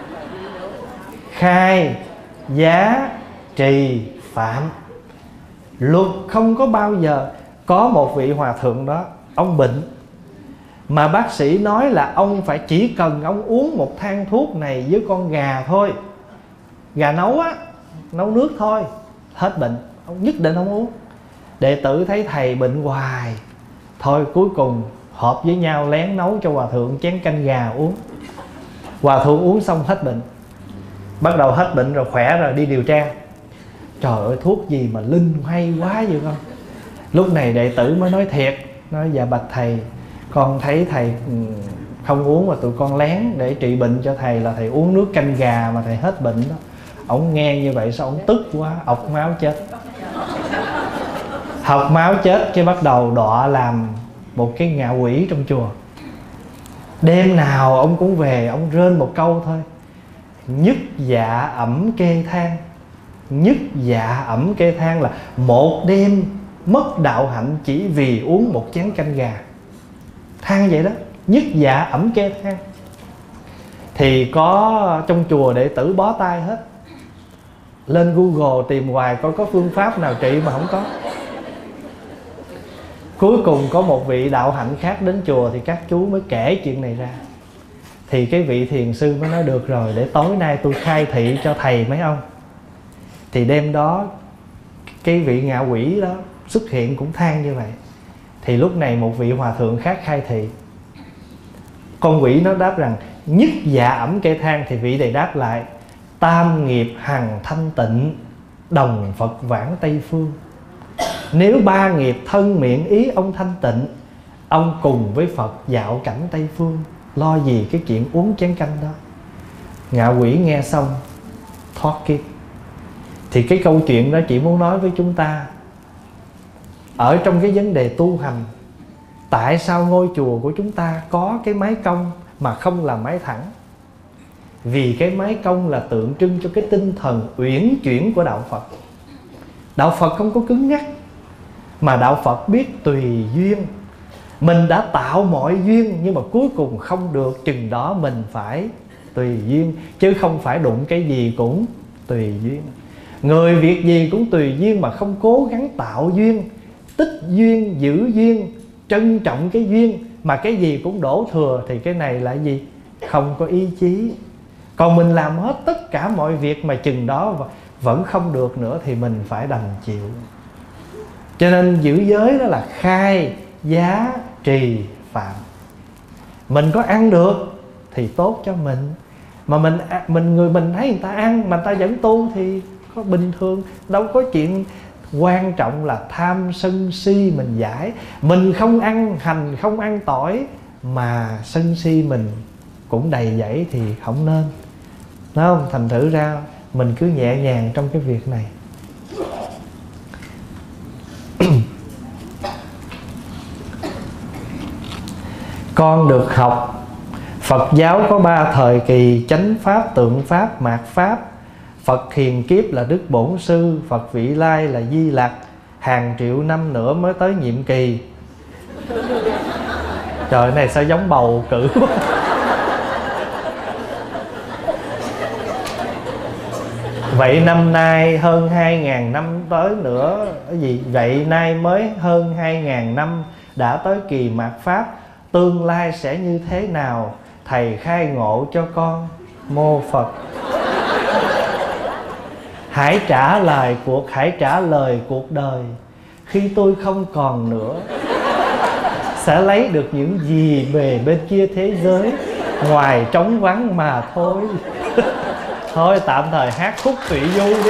Khai, giá, trì, phạm. Luật không có bao giờ. Có một vị hòa thượng đó, ông bệnh mà bác sĩ nói là ông phải chỉ cần ông uống một thang thuốc này với con gà thôi, gà nấu á, nấu nước thôi, hết bệnh. Ông nhất định không uống. Đệ tử thấy thầy bệnh hoài, thôi cuối cùng họp với nhau lén nấu cho hòa thượng chén canh gà uống. Hòa thượng uống xong hết bệnh. Bắt đầu hết bệnh rồi, khỏe rồi, đi điều tra. Trời ơi, thuốc gì mà linh hay quá vậy con. Lúc này đệ tử mới nói thiệt, nói dạ bạch thầy, con thấy thầy không uống mà tụi con lén để trị bệnh cho thầy, là thầy uống nước canh gà mà thầy hết bệnh đó. Ổng nghe như vậy sao ổng tức quá, ọc máu chết. Học máu chết cái bắt đầu đọa làm một cái ngạ quỷ trong chùa. Đêm nào ông cũng về, ông rên một câu thôi: nhất dạ ẩm kê than. Nhất dạ ẩm kê than là một đêm mất đạo hạnh chỉ vì uống một chén canh gà. Than vậy đó, nhất dạ ẩm kê than. Thì có trong chùa đệ tử bó tay hết. Lên Google tìm hoài coi có phương pháp nào trị mà không có. Cuối cùng có một vị đạo hạnh khác đến chùa thì các chú mới kể chuyện này ra. Thì cái vị thiền sư mới nói được rồi, để tối nay tôi khai thị cho thầy mấy ông. Thì đêm đó cái vị ngạ quỷ đó xuất hiện cũng than như vậy. Thì lúc này một vị hòa thượng khác khai thị. Con quỷ nó đáp rằng nhất dạ ẩm kê than. Thì vị này đáp lại: tam nghiệp hằng thanh tịnh, đồng Phật vãng Tây Phương. Nếu 3 nghiệp thân miệng ý ông thanh tịnh, ông cùng với Phật dạo cảnh Tây Phương, lo gì cái chuyện uống chén canh đó. Ngạ quỷ nghe xong thoát kiếp. Thì cái câu chuyện đó chỉ muốn nói với chúng ta, ở trong cái vấn đề tu hành, tại sao ngôi chùa của chúng ta có cái mái cong mà không là mái thẳng? Vì cái mái cong là tượng trưng cho cái tinh thần uyển chuyển của đạo Phật. Đạo Phật không có cứng nhắc, mà đạo Phật biết tùy duyên. Mình đã tạo mọi duyên, nhưng mà cuối cùng không được, chừng đó mình phải tùy duyên. Chứ không phải đụng cái gì cũng tùy duyên. Người việc gì cũng tùy duyên, mà không cố gắng tạo duyên, tích duyên, giữ duyên, trân trọng cái duyên, mà cái gì cũng đổ thừa, thì cái này là gì? Không có ý chí. Còn mình làm hết tất cả mọi việc mà chừng đó vẫn không được nữa, thì mình phải đành chịu. Cho nên giữ giới đó là khai, giá, trì, phạm. Mình có ăn được thì tốt cho mình. Mà mình thấy người ta ăn mà người ta vẫn tu thì có bình thường, đâu có chuyện. Quan trọng là tham sân si mình giải. Mình không ăn hành, không ăn tỏi, mà sân si mình cũng đầy dẫy thì không nên. Đúng không? Thành thử ra mình cứ nhẹ nhàng trong cái việc này. Con được học Phật giáo có 3 thời kỳ: chánh pháp, tượng pháp, mạt pháp. Phật hiền kiếp là Đức Bổn Sư, Phật vị lai là Di Lặc. Hàng triệu năm nữa mới tới nhiệm kỳ. Trời, này sao giống bầu cử quá. Vậy năm nay hơn 2.000 năm tới nữa. Cái gì? Vậy nay mới hơn 2.000 năm đã tới kỳ mạt pháp. Tương lai sẽ như thế nào? Thầy khai ngộ cho con. Mô Phật. Hãy trả lời cuộc đời. Khi tôi không còn nữa, sẽ lấy được những gì về bên kia thế giới, ngoài trống vắng mà thôi. Thôi tạm thời hát khúc Thụy Du đi.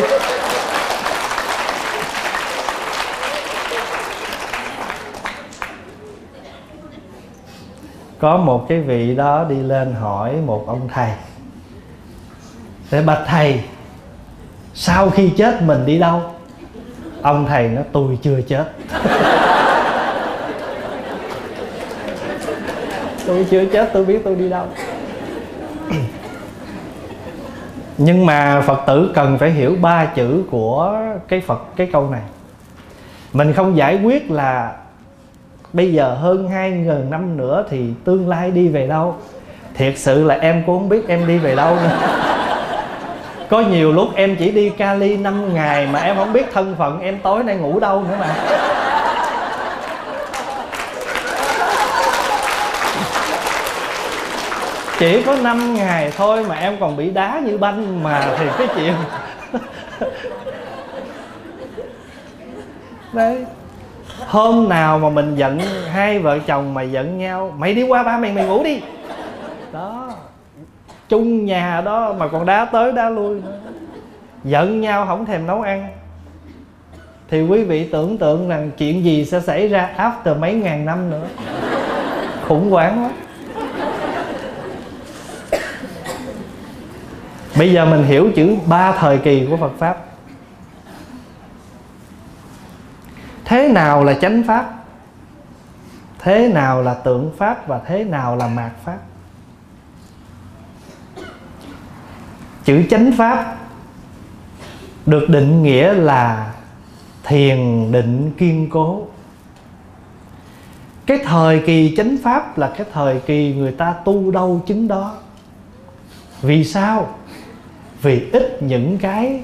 Có một cái vị đó đi lên hỏi một ông thầy: để bạch thầy, sau khi chết mình đi đâu? Ông thầy nói: tôi chưa chết. Tôi chưa chết, tôi biết tôi đi đâu. Nhưng mà Phật tử cần phải hiểu 3 chữ của cái câu này. Mình không giải quyết là bây giờ hơn 2.000 năm nữa thì tương lai đi về đâu. Thiệt sự là em cũng không biết em đi về đâu nữa. Có nhiều lúc em chỉ đi Cali 5 ngày mà em không biết thân phận em tối nay ngủ đâu nữa mà. Chỉ có 5 ngày thôi mà em còn bị đá như banh mà, thì cái chuyện đấy. Hôm nào mà mình giận, hai vợ chồng mà giận nhau: mày đi qua ba mày ngủ đi. Đó, chung nhà đó mà còn đá tới đá lui nữa. Giận nhau không thèm nấu ăn. Thì quý vị tưởng tượng rằng chuyện gì sẽ xảy ra after mấy ngàn năm nữa. Khủng hoảng quá. Bây giờ mình hiểu chữ 3 thời kỳ của Phật Pháp. Thế nào là chánh pháp, thế nào là tượng pháp, và thế nào là mạt pháp. Chữ chánh pháp được định nghĩa là thiền định kiên cố. Cái thời kỳ chánh pháp là cái thời kỳ người ta tu đâu chứng đó. Vì sao? Vì ít những cái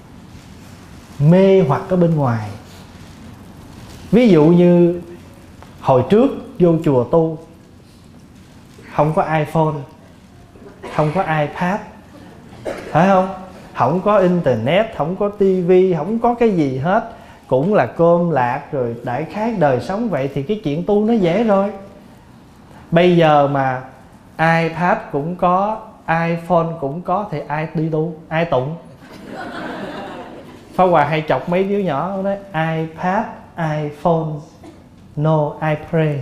mê hoặc ở bên ngoài. Ví dụ như hồi trước vô chùa tu, không có iPhone, không có iPad, phải không? Không có internet, không có tivi, không có cái gì hết. Cũng là cơm lạc rồi đại khái đời sống vậy, thì cái chuyện tu nó dễ rồi. Bây giờ mà iPad cũng có, iPhone cũng có, thì ai đi tu, ai tụng? Pháp Hòa hay chọc mấy đứa nhỏ nói: iPad, iPhone, no I pray.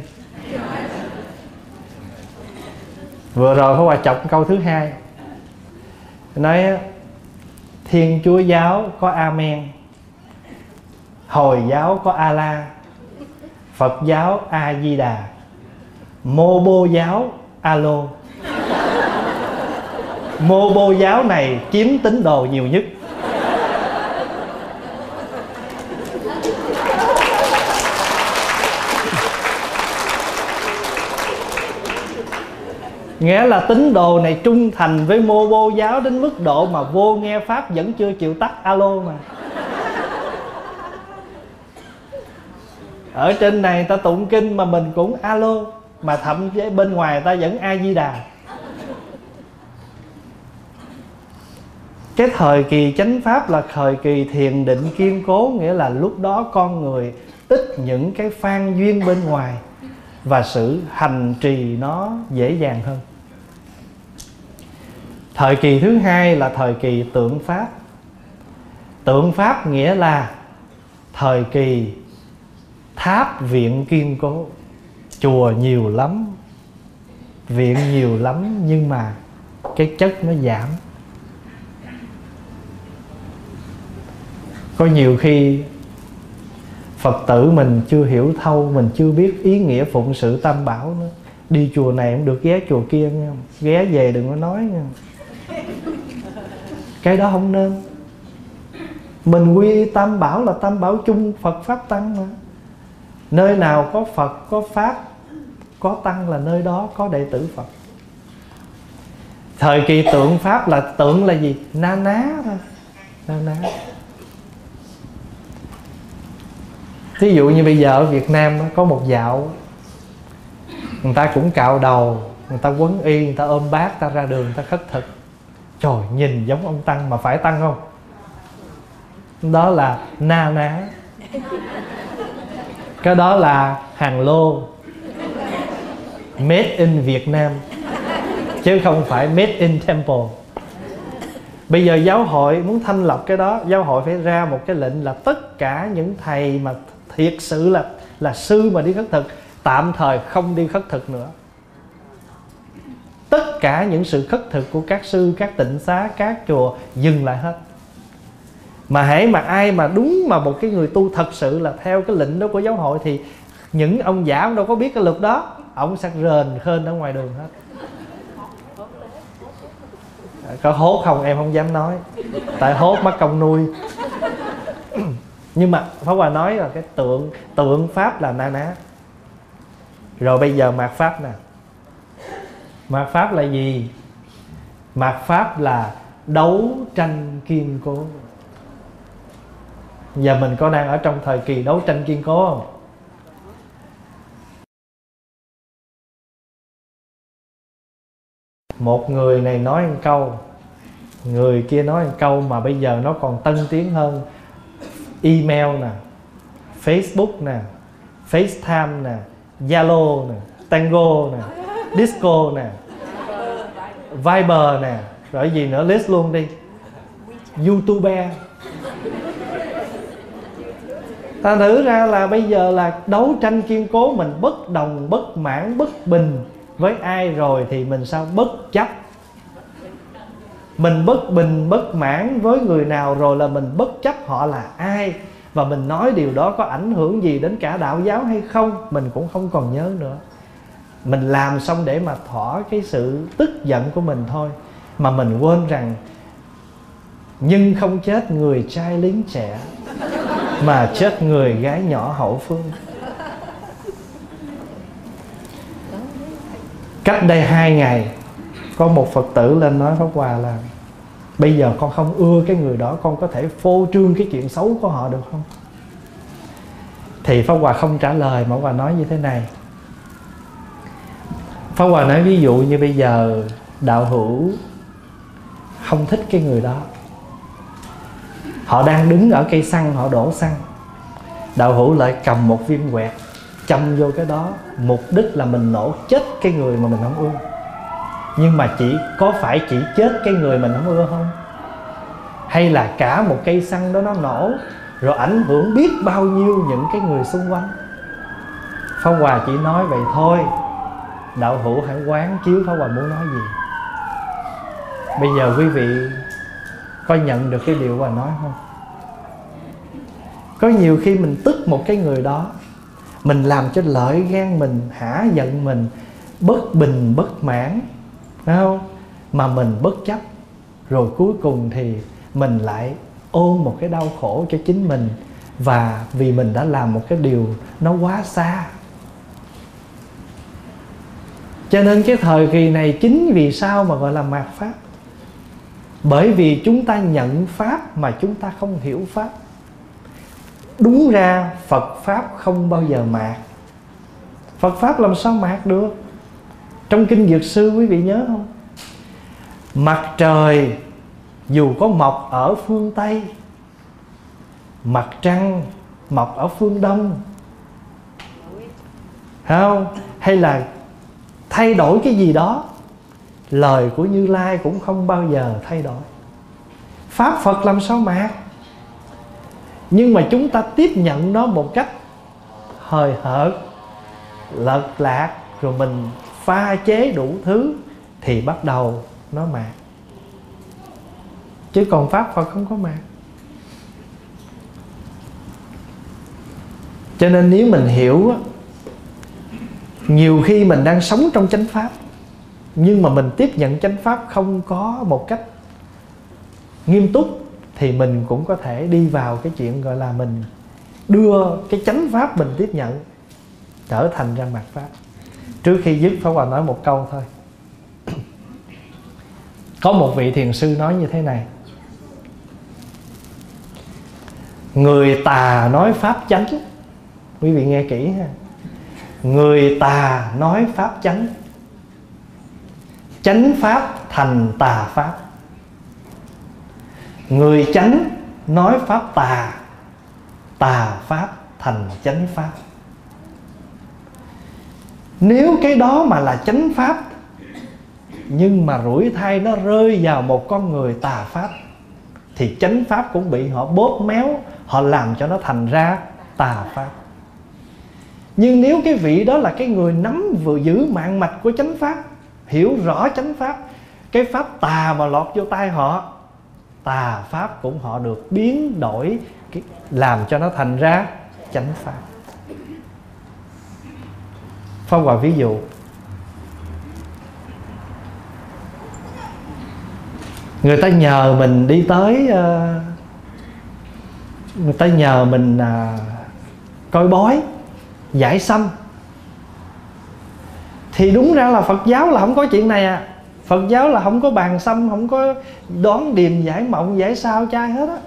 Vừa rồi Pháp Hòa chọc câu thứ 2, nói Thiên Chúa giáo có Amen, Hồi giáo có A-la, Phật giáo A-di-đà, Mô Bô giáo Alo. Mô Bô giáo này chiếm tín đồ nhiều nhất. Nghĩa là tín đồ này trung thành với mô Vô giáo đến mức độ mà vô nghe pháp vẫn chưa chịu tắt alo mà. Ở trên này ta tụng kinh mà mình cũng alo, mà thậm chí bên ngoài ta vẫn A Di Đà. Cái thời kỳ chánh pháp là thời kỳ thiền định kiên cố, nghĩa là lúc đó con người ít những cái phan duyên bên ngoài và sự hành trì nó dễ dàng hơn. Thời kỳ thứ hai là thời kỳ tượng pháp. Tượng pháp nghĩa là thời kỳ tháp viện kiên cố. Chùa nhiều lắm, viện nhiều lắm, nhưng mà cái chất nó giảm. Có nhiều khi Phật tử mình chưa hiểu thâu, mình chưa biết ý nghĩa phụng sự tam bảo nữa. Đi chùa này không được ghé chùa kia nghe không? Ghé về đừng có nói nghe. Cái đó không nên. Mình quy y tam bảo là tam bảo chung Phật Pháp Tăng mà. Nơi nào có Phật, có Pháp, có Tăng là nơi đó có đệ tử Phật. Thời kỳ tượng Pháp là tượng là gì? Na ná thôi. Na ná. Thí dụ như bây giờ ở Việt Nam có một dạo, người ta cũng cạo đầu, người ta quấn y, người ta ôm bát, ta ra đường, ta khất thực. Trời, nhìn giống ông Tăng mà phải Tăng không? Đó là na ná. Cái đó là hàng lô, made in Việt Nam, chứ không phải made in temple. Bây giờ giáo hội muốn thanh lọc cái đó, giáo hội phải ra một cái lệnh là tất cả những thầy mà thiệt sự là sư mà đi khất thực tạm thời không đi khất thực nữa. Tất cả những sự khất thực của các sư, các tịnh xá, các chùa dừng lại hết. Mà hễ mà ai mà đúng mà một cái người tu thật sự là theo cái lệnh đó của giáo hội thì những ông giả ông đâu có biết cái luật đó, ông sẽ rền khên ở ngoài đường hết. Có hốt không em không dám nói, tại hốt mất công nuôi. Nhưng mà Pháp Hòa nói là cái tượng Pháp là na ná. Rồi bây giờ mạt Pháp nè. Mạt Pháp là gì? Mạt Pháp là đấu tranh kiên cố. Giờ mình có đang ở trong thời kỳ đấu tranh kiên cố không? Một người này nói một câu, người kia nói một câu, mà bây giờ nó còn tân tiến hơn. Email nè, Facebook nè, FaceTime nè, Zalo nè, Tango nè, Disco nè, Viber nè, rồi gì nữa list luôn đi. YouTuber. Ta thử ra là bây giờ là đấu tranh kiên cố, mình bất đồng, bất mãn, bất bình với ai rồi thì mình sao bất chấp. Mình bất bình, bất mãn với người nào rồi là mình bất chấp họ là ai, và mình nói điều đó có ảnh hưởng gì đến cả đạo giáo hay không mình cũng không còn nhớ nữa. Mình làm xong để mà thỏa cái sự tức giận của mình thôi, mà mình quên rằng nhưng không chết người trai lính trẻ, mà chết người gái nhỏ hậu phương. Cách đây 2 ngày có một Phật tử lên nói Pháp Hòa là bây giờ con không ưa cái người đó, con có thể phô trương cái chuyện xấu của họ được không? Thì Pháp Hòa không trả lời, mà Pháp Hòa nói như thế này. Pháp Hòa nói ví dụ như bây giờ đạo hữu không thích cái người đó, họ đang đứng ở cây xăng, họ đổ xăng, đạo hữu lại cầm một viên quẹt châm vô cái đó, mục đích là mình nổ chết cái người mà mình không ưa. Nhưng mà có phải chỉ chết cái người mình không ưa không? Hay là cả một cây xăng đó nó nổ rồi ảnh hưởng biết bao nhiêu những cái người xung quanh? Pháp Hòa chỉ nói vậy thôi. Đạo hữu hãy quán chiếu Pháp Hòa muốn nói gì. Bây giờ quý vị có nhận được cái điều Hòa nói không? Có nhiều khi mình tức một cái người đó, mình làm cho lợi gan mình, hả giận mình, bất bình, bất mãn, phải không? Mà mình bất chấp, rồi cuối cùng thì mình lại ôm một cái đau khổ cho chính mình, và vì mình đã làm một cái điều nó quá xa. Cho nên cái thời kỳ này chính vì sao mà gọi là mạt Pháp. Bởi vì chúng ta nhận Pháp mà chúng ta không hiểu Pháp. Đúng ra Phật Pháp không bao giờ mạt. Phật Pháp làm sao mạt được? Trong Kinh Dược Sư quý vị nhớ không? Mặt trời dù có mọc ở phương Tây, mặt trăng mọc ở phương Đông, không? Hay là thay đổi cái gì đó, lời của Như Lai cũng không bao giờ thay đổi. Pháp Phật làm sao mạt? Nhưng mà chúng ta tiếp nhận nó một cách hời hợt, lật lạc, rồi mình pha chế đủ thứ thì bắt đầu nó mạt. Chứ còn Pháp Phật không có mạt. Cho nên nếu mình hiểu, nhiều khi mình đang sống trong chánh Pháp, nhưng mà mình tiếp nhận chánh Pháp không có một cách nghiêm túc, thì mình cũng có thể đi vào cái chuyện gọi là mình đưa cái chánh Pháp mình tiếp nhận trở thành ra mạt Pháp. Trước khi dứt, Pháp Hòa nói một câu thôi. Có một vị thiền sư nói như thế này: người tà nói Pháp chánh. Quý vị nghe kỹ ha. Người tà nói Pháp chánh, chánh Pháp thành tà Pháp. Người chánh nói Pháp tà, tà Pháp thành chánh Pháp. Nếu cái đó mà là chánh Pháp, nhưng mà rủi thay nó rơi vào một con người tà Pháp, thì chánh Pháp cũng bị họ bóp méo, họ làm cho nó thành ra tà Pháp. Nhưng nếu cái vị đó là cái người nắm vừa giữ mạng mạch của chánh Pháp, hiểu rõ chánh Pháp, cái Pháp tà mà lọt vô tay họ, tà Pháp cũng họ được biến đổi, làm cho nó thành ra chánh Pháp. Pháp Hòa ví dụ, người ta nhờ mình đi tới, người ta nhờ mình coi bói, giải sanh. Thì đúng ra là Phật giáo là không có chuyện này à. Phật giáo là không có bàn sanh, không có đoán điềm, giải mộng, giải sao trai hết á.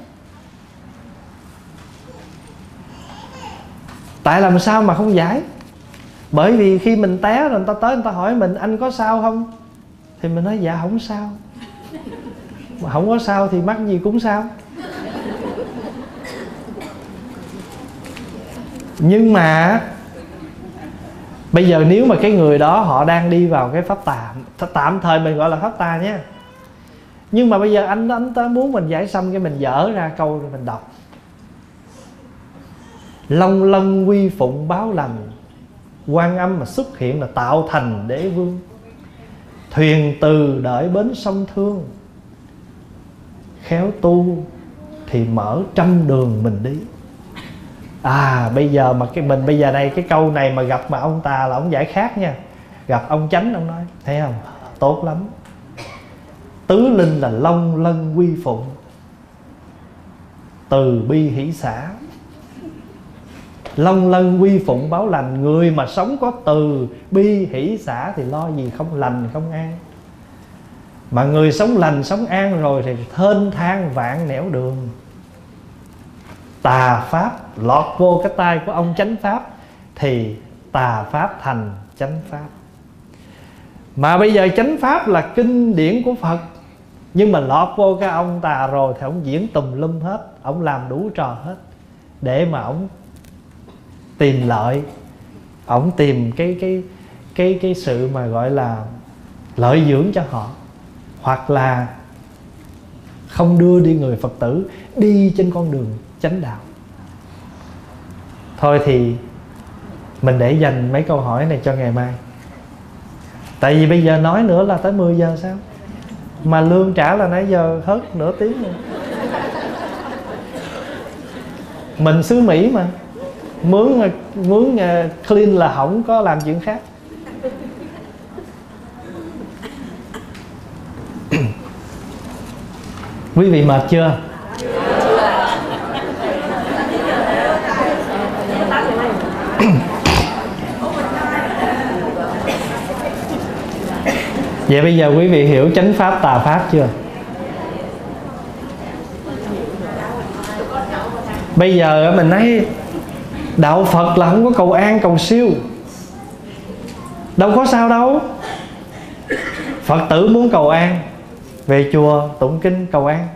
Tại làm sao mà không giải? Bởi vì khi mình té rồi người ta tới người ta hỏi mình anh có sao không, thì mình nói dạ không sao. Mà không có sao thì mắc gì cũng sao. Nhưng mà bây giờ nếu mà cái người đó họ đang đi vào cái pháp tà, tạm thời mình gọi là pháp tà nhé, nhưng mà bây giờ anh ta muốn mình giải xong, cái mình dở ra câu rồi mình đọc: long lân quy phụng báo lành, Quan Âm mà xuất hiện là tạo thành đế vương, thuyền từ đợi bến sông Thương, khéo tu thì mở trăm đường mình đi. À bây giờ mà mình bây giờ đây, cái câu này mà gặp mà ông tà là ông giải khác nha. Gặp ông chánh ông nói thấy không, tốt lắm. Tứ linh là long lân quy phụng, từ bi hỷ xả. Long lân quy phụng báo lành, người mà sống có từ bi hỷ xả thì lo gì không lành không an. Mà người sống lành sống an rồi thì thênh thang vạn nẻo đường. Tà Pháp lọt vô cái tay của ông chánh Pháp thì tà Pháp thành chánh Pháp. Mà bây giờ chánh Pháp là kinh điển của Phật, nhưng mà lọt vô cái ông tà rồi thì ông diễn tùm lum hết, ông làm đủ trò hết để mà ông tìm lợi, ông tìm cái sự mà gọi là lợi dưỡng cho họ, hoặc là không đưa đi người Phật tử đi trên con đường chánh đạo. Thôi thì mình để dành mấy câu hỏi này cho ngày mai. Tại vì bây giờ nói nữa là tới 10 giờ sao, mà lương trả là nãy giờ hết nửa tiếng rồi. Mình xứ Mỹ mà, mướn clean là không có làm chuyện khác. Quý vị mệt chưa? Vậy bây giờ quý vị hiểu chánh pháp tà pháp chưa? Bây giờ mình nói đạo Phật là không có cầu an cầu siêu, đâu có sao đâu. Phật tử muốn cầu an, về chùa tụng kinh cầu an,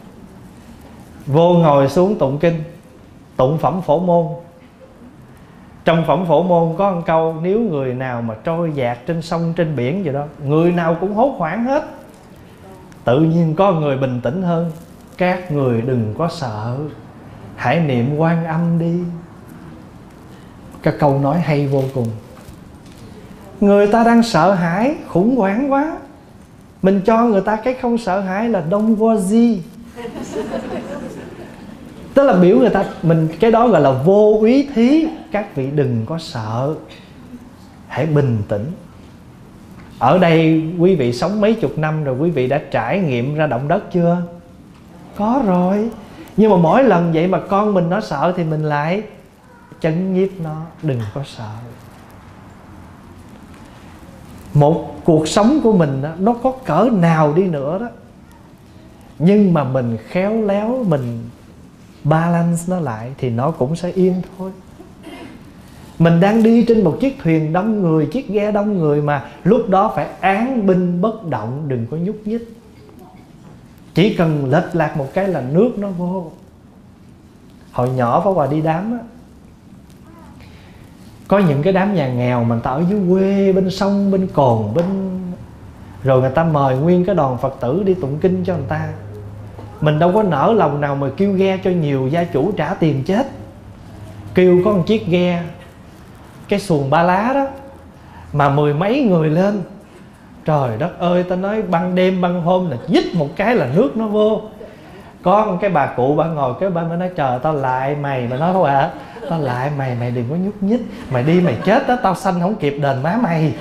vô ngồi xuống tụng kinh, tụng phẩm Phổ Môn. Trong phẩm Phổ Môn có một câu: nếu người nào mà trôi dạt trên sông trên biển gì đó, người nào cũng hốt hoảng hết. Tự nhiên có người bình tĩnh hơn: các người đừng có sợ, hãy niệm Quan Âm đi. Cái câu nói hay vô cùng. Người ta đang sợ hãi, khủng hoảng quá, mình cho người ta cái không sợ hãi là don't worry. Tức là biểu người ta, mình cái đó gọi là vô úy thí. Các vị đừng có sợ, hãy bình tĩnh. Ở đây quý vị sống mấy chục năm rồi, quý vị đã trải nghiệm ra động đất chưa? Có rồi. Nhưng mà mỗi lần vậy mà con mình nó sợ thì mình lại chấn nhiếp nó, đừng có sợ. Một cuộc sống của mình đó, nó có cỡ nào đi nữa đó, nhưng mà mình khéo léo, mình balance nó lại thì nó cũng sẽ yên thôi. Mình đang đi trên một chiếc thuyền đông người, chiếc ghe đông người, mà lúc đó phải án binh bất động, đừng có nhúc nhích. Chỉ cần lệch lạc một cái là nước nó vô. Hồi nhỏ Pháp Hòa đi đám á, có những cái đám nhà nghèo mà người ta ở dưới quê, bên sông, bên cồn, rồi người ta mời nguyên cái đoàn Phật tử đi tụng kinh cho người ta. Mình đâu có nỡ lòng nào mà kêu ghe cho nhiều, gia chủ trả tiền chết. Kêu có một chiếc ghe, cái xuồng ba lá đó, mà mười mấy người lên. Trời đất ơi, ta nói ban đêm ban hôm là dít một cái là nước nó vô. Có một cái bà cụ, bà ngồi cái bà mới nói: trời, tao lại mày. Mà nói: thôi ạ, tao lại mày, mày đừng có nhúc nhích, mày đi mày chết đó, tao sanh không kịp đền má mày.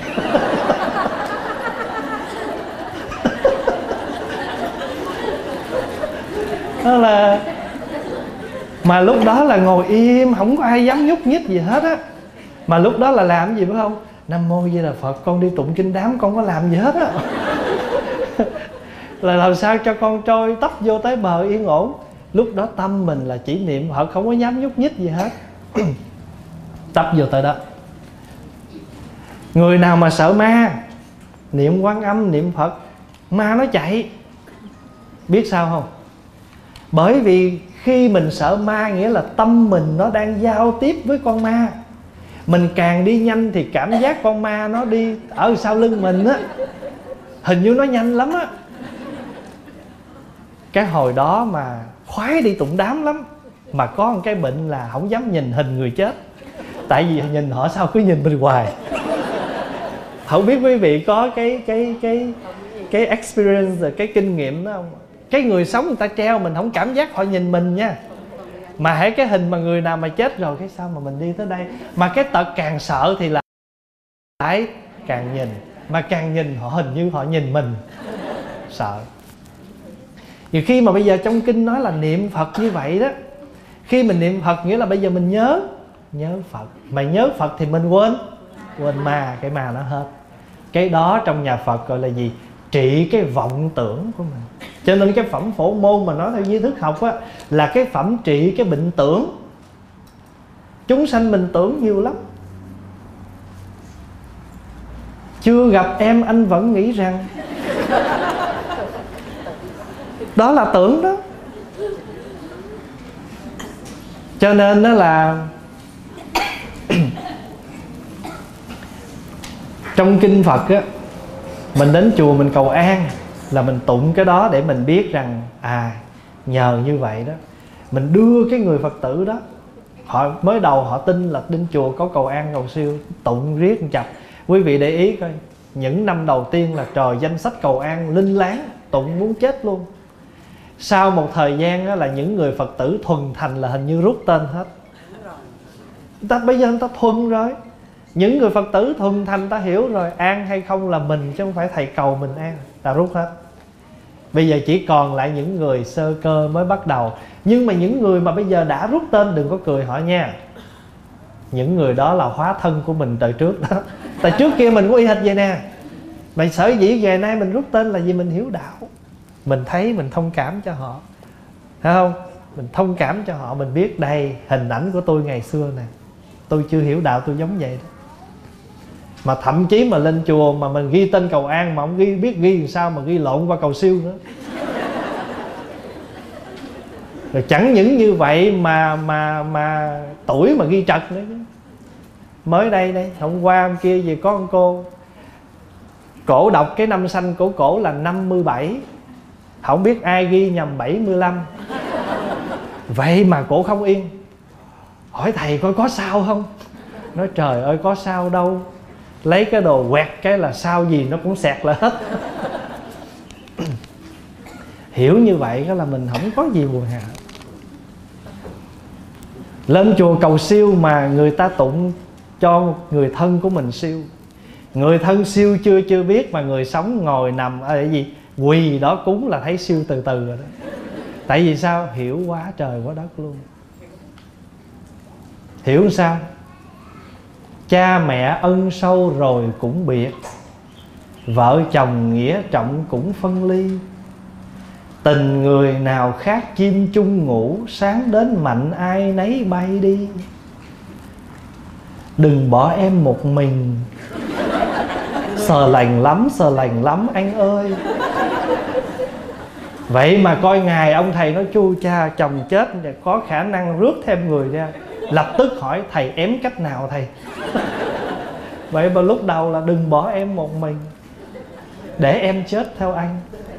Đó là, mà lúc đó là ngồi im, không có ai dám nhúc nhích gì hết á. Mà lúc đó là làm gì biết không? Nam Mô Di Đà Phật, con đi tụng kinh đám con có làm gì hết á. Là làm sao cho con trôi tấp vô tới bờ yên ổn. Lúc đó tâm mình là chỉ niệm Phật, không có dám nhúc nhích gì hết. Tấp vô tới đó. Người nào mà sợ ma, niệm Quan Âm, niệm Phật, ma nó chạy. Biết sao không? Bởi vì khi mình sợ ma, nghĩa là tâm mình nó đang giao tiếp với con ma. Mình càng đi nhanh thì cảm giác con ma nó đi ở sau lưng mình á, hình như nó nhanh lắm á. Cái hồi đó mà khoái đi tụng đám lắm. Mà có một cái bệnh là không dám nhìn hình người chết. Tại vì nhìn họ sao cứ nhìn mình hoài. Không biết quý vị có cái experience, cái kinh nghiệm đó không? Cái người sống người ta treo, mình không cảm giác họ nhìn mình nha. Mà hãy cái hình mà người nào mà chết rồi, cái sao mà mình đi tới đây. Mà cái tật càng sợ thì là lại càng nhìn. Mà càng nhìn họ hình như họ nhìn mình. Sợ. Nhiều khi mà bây giờ trong kinh nói là niệm Phật như vậy đó. Khi mình niệm Phật nghĩa là bây giờ mình nhớ Phật. Mà nhớ Phật thì mình quên ma, cái ma nó hết. Cái đó trong nhà Phật gọi là gì? Trị cái vọng tưởng của mình. Cho nên cái phẩm Phổ Môn mà nói theo duy thức học á, là cái phẩm trị cái bệnh tưởng. Chúng sanh mình tưởng nhiều lắm. Chưa gặp em anh vẫn nghĩ rằng. Đó là tưởng đó. Cho nên đó là trong kinh Phật á, mình đến chùa mình cầu an là mình tụng cái đó để mình biết rằng nhờ như vậy đó, mình đưa cái người Phật tử đó, họ mới đầu họ tin là đến chùa có cầu an cầu siêu, tụng riết chập. Quý vị để ý coi, những năm đầu tiên là trời danh sách cầu an linh láng, tụng muốn chết luôn. Sau một thời gian đó là những người Phật tử thuần thành là hình như rút tên hết. Bây giờ người ta thuần rồi. Những người Phật tử thuần thành ta hiểu rồi, an hay không là mình chứ không phải thầy cầu mình an, ta rút hết. Bây giờ chỉ còn lại những người sơ cơ mới bắt đầu. Nhưng mà những người mà bây giờ đã rút tên đừng có cười họ nha. Những người đó là hóa thân của mình đời trước đó. Tại trước kia mình có y hệt vậy nè. Mà sở dĩ ngày nay mình rút tên là vì mình hiểu đạo. Mình thấy mình thông cảm cho họ, phải không? Mình thông cảm cho họ, mình biết đây hình ảnh của tôi ngày xưa nè, tôi chưa hiểu đạo tôi giống vậy đó. Mà thậm chí mà lên chùa mà mình ghi tên cầu an mà không biết ghi làm sao mà ghi lộn qua cầu siêu nữa. Rồi chẳng những như vậy mà tuổi mà ghi trật nữa chứ. Mới đây hôm qua hôm kia về có con cô, cổ đọc cái năm sanh của cổ là 57, không biết ai ghi nhầm 75. Vậy mà cổ không yên, hỏi thầy coi có sao không. Nói trời ơi có sao đâu, lấy cái đồ quẹt cái là sao gì nó cũng xẹt lại hết. Hiểu như vậy đó là mình không có gì buồn hạ. Lên chùa cầu siêu mà người ta tụng cho người thân của mình siêu. Người thân siêu chưa biết, mà người sống ngồi nằm gì quỳ đó cúng là thấy siêu từ từ rồi đó. Tại vì sao? Hiểu quá trời quá đất luôn. Hiểu sao? Cha mẹ ân sâu rồi cũng biệt, vợ chồng nghĩa trọng cũng phân ly. Tình người nào khác chim chung ngủ, sáng đến mạnh ai nấy bay đi. Đừng bỏ em một mình, sờ lành lắm anh ơi. Vậy mà coi ngài ông thầy nói chu cha, chồng chết có khả năng rước thêm người ra, lập tức hỏi thầy ém cách nào thầy. Vậy mà lúc đầu là đừng bỏ em một mình, để em chết theo anh.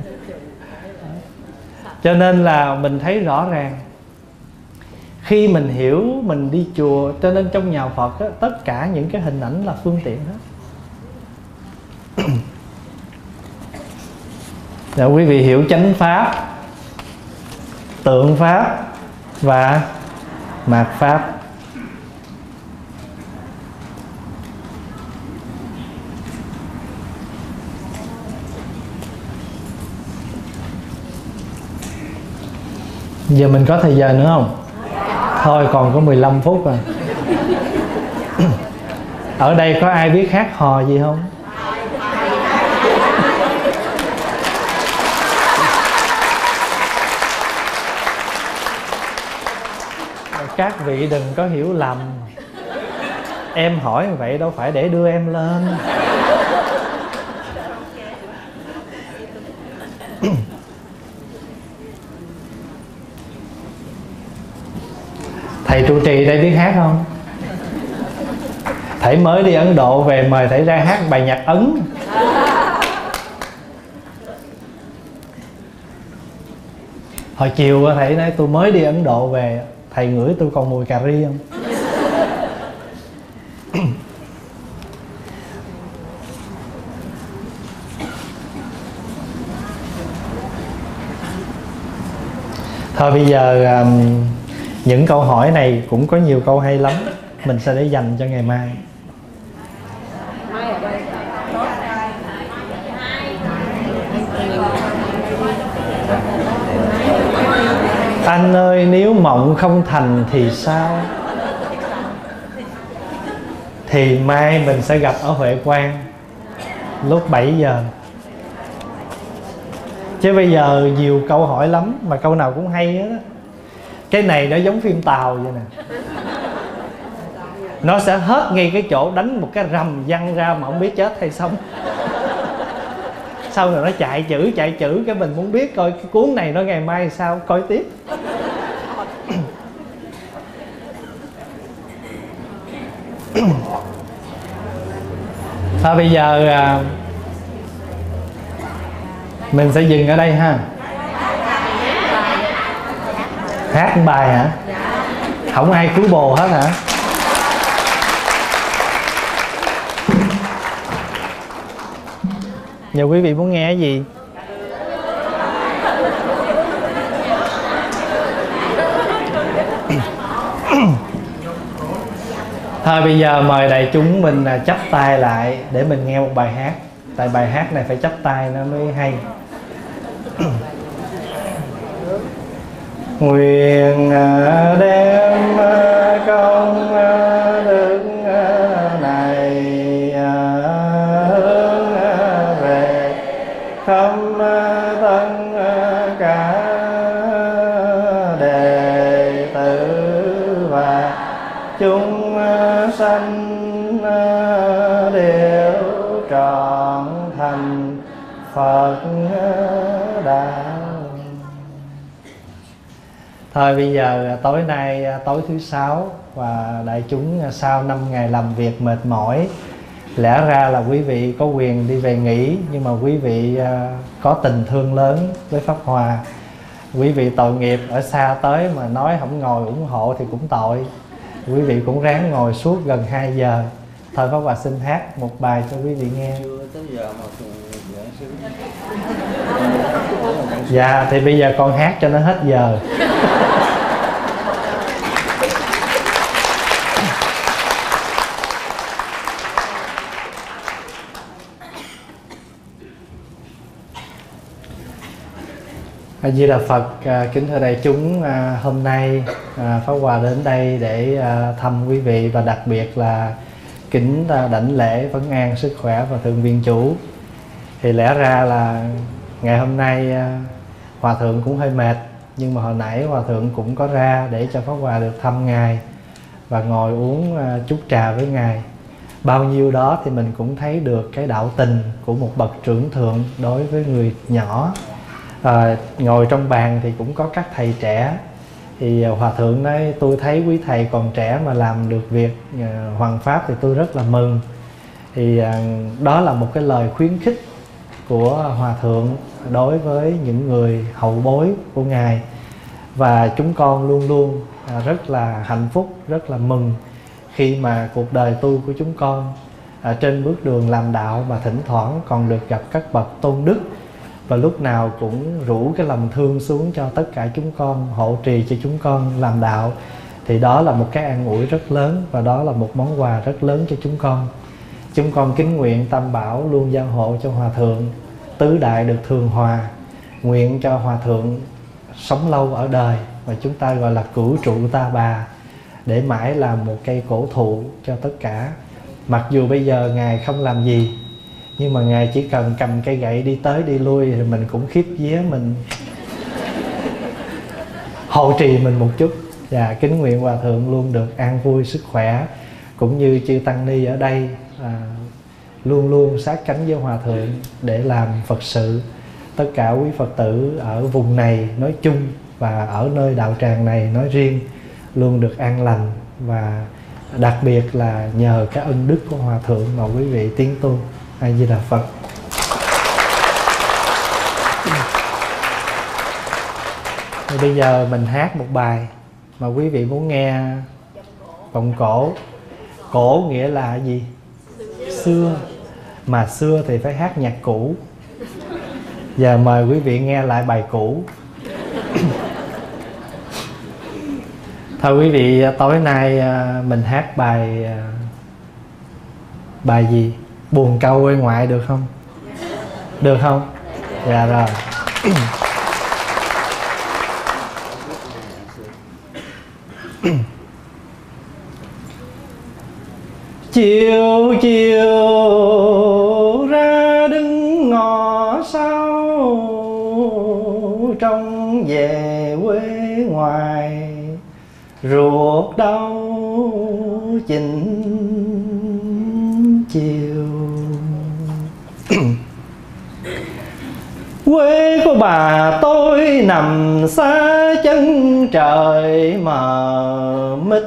Cho nên là mình thấy rõ ràng, khi mình hiểu mình đi chùa, cho nên trong nhà Phật á, tất cả những cái hình ảnh là phương tiện hết. Để quý vị hiểu chánh pháp, tượng pháp và mạt pháp. Giờ mình có thời giờ nữa không? Thôi còn có 15 phút à. Ở đây có ai biết hát hò gì không? Các vị đừng có hiểu lầm, em hỏi vậy đâu phải để đưa em lên. Thầy trụ trì đây biết hát không? Thầy mới đi Ấn Độ về, mời thầy ra hát bài nhạc Ấn. Hồi chiều thầy nói tôi mới đi Ấn Độ về, thầy ngửi tôi còn mùi cà ri không? Thôi bây giờ những câu hỏi này cũng có nhiều câu hay lắm, mình sẽ để dành cho ngày mai. Anh ơi nếu mộng không thành thì sao? Thì mai mình sẽ gặp ở Huệ Quang lúc 7 giờ. Chứ bây giờ nhiều câu hỏi lắm, mà câu nào cũng hay hết á. Cái này nó giống phim Tàu vậy nè, nó sẽ hết ngay cái chỗ đánh một cái rầm văng ra mà không biết chết hay sống. Sau rồi nó chạy chữ cái mình muốn biết coi cái cuốn này nó ngày mai sao, coi tiếp. Thôi bây giờ mình sẽ dừng ở đây ha. Hát một bài hả? Không ai cứu bồ hết hả? Giờ quý vị muốn nghe cái gì? Thôi bây giờ mời đại chúng mình chắp tay lại để mình nghe một bài hát. Tại bài hát này phải chắp tay nó mới hay. Nguyện đem công đức này hướng về sanh đều trọn thành Phật đạo. Thôi bây giờ tối nay tối thứ Sáu, và đại chúng sau 5 ngày làm việc mệt mỏi, lẽ ra là quý vị có quyền đi về nghỉ, nhưng mà quý vị có tình thương lớn với Pháp Hòa. Quý vị tội nghiệp ở xa tới mà nói không ngồi ủng hộ thì cũng tội. Quý vị cũng ráng ngồi suốt gần 2 giờ. Thôi Pháp Hòa xin hát một bài cho quý vị nghe. Dạ thì bây giờ con hát cho nó hết giờ. A Di Đà Phật. Kính thưa đại chúng, hôm nay Pháp Hòa đến đây để thăm quý vị, và đặc biệt là kính đảnh lễ vấn an sức khỏe và thượng viện chủ. Thì lẽ ra là ngày hôm nay Hòa thượng cũng hơi mệt, nhưng mà hồi nãy Hòa thượng cũng có ra để cho Pháp Hòa được thăm ngài và ngồi uống chút trà với ngài. Bao nhiêu đó thì mình cũng thấy được cái đạo tình của một bậc trưởng thượng đối với người nhỏ. Ngồi trong bàn thì cũng có các thầy trẻ. Thì Hòa thượng nói tôi thấy quý thầy còn trẻ mà làm được việc hoằng pháp thì tôi rất là mừng. Thì đó là một cái lời khuyến khích của Hòa thượng đối với những người hậu bối của ngài. Và chúng con luôn luôn rất là hạnh phúc, rất là mừng khi mà cuộc đời tu của chúng con trên bước đường làm đạo mà thỉnh thoảng còn được gặp các bậc tôn đức, và lúc nào cũng rủ cái lòng thương xuống cho tất cả chúng con, hộ trì cho chúng con làm đạo. Thì đó là một cái an ủi rất lớn, và đó là một món quà rất lớn cho chúng con. Chúng con kính nguyện Tam Bảo luôn gia hộ cho Hòa thượng, tứ đại được thường hòa. Nguyện cho Hòa thượng sống lâu ở đời, và chúng ta gọi là cửu trụ ta bà, để mãi làm một cây cổ thụ cho tất cả. Mặc dù bây giờ ngài không làm gì, nhưng mà ngài chỉ cần cầm cây gậy đi tới đi lui thì mình cũng khiếp vía, mình hộ trì mình một chút. Và kính nguyện Hòa thượng luôn được an vui sức khỏe, cũng như chư tăng ni ở đây luôn luôn sát cánh với Hòa thượng để làm Phật sự. Tất cả quý Phật tử ở vùng này nói chung và ở nơi đạo tràng này nói riêng luôn được an lành, và đặc biệt là nhờ cái ân đức của Hòa thượng mà quý vị tiến tu. A Di Đà Phật. Thì bây giờ mình hát một bài mà quý vị muốn nghe. Vọng cổ. Cổ nghĩa là gì? Xưa. Mà xưa thì phải hát nhạc cũ. Giờ mời quý vị nghe lại bài cũ. Thôi quý vị, tối nay mình hát bài gì? Buồn câu quê ngoại được không? Được không? Dạ rồi. Chiều chiều ra đứng ngõ sau, trông về quê ngoài, ruột đau chỉnh chiều. Quê của bà tôi nằm xa chân trời mờ mịt,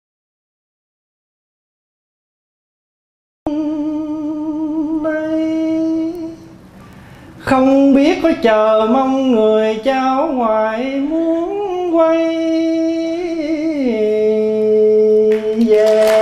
không biết có chờ mong người cháu ngoại muốn quay về.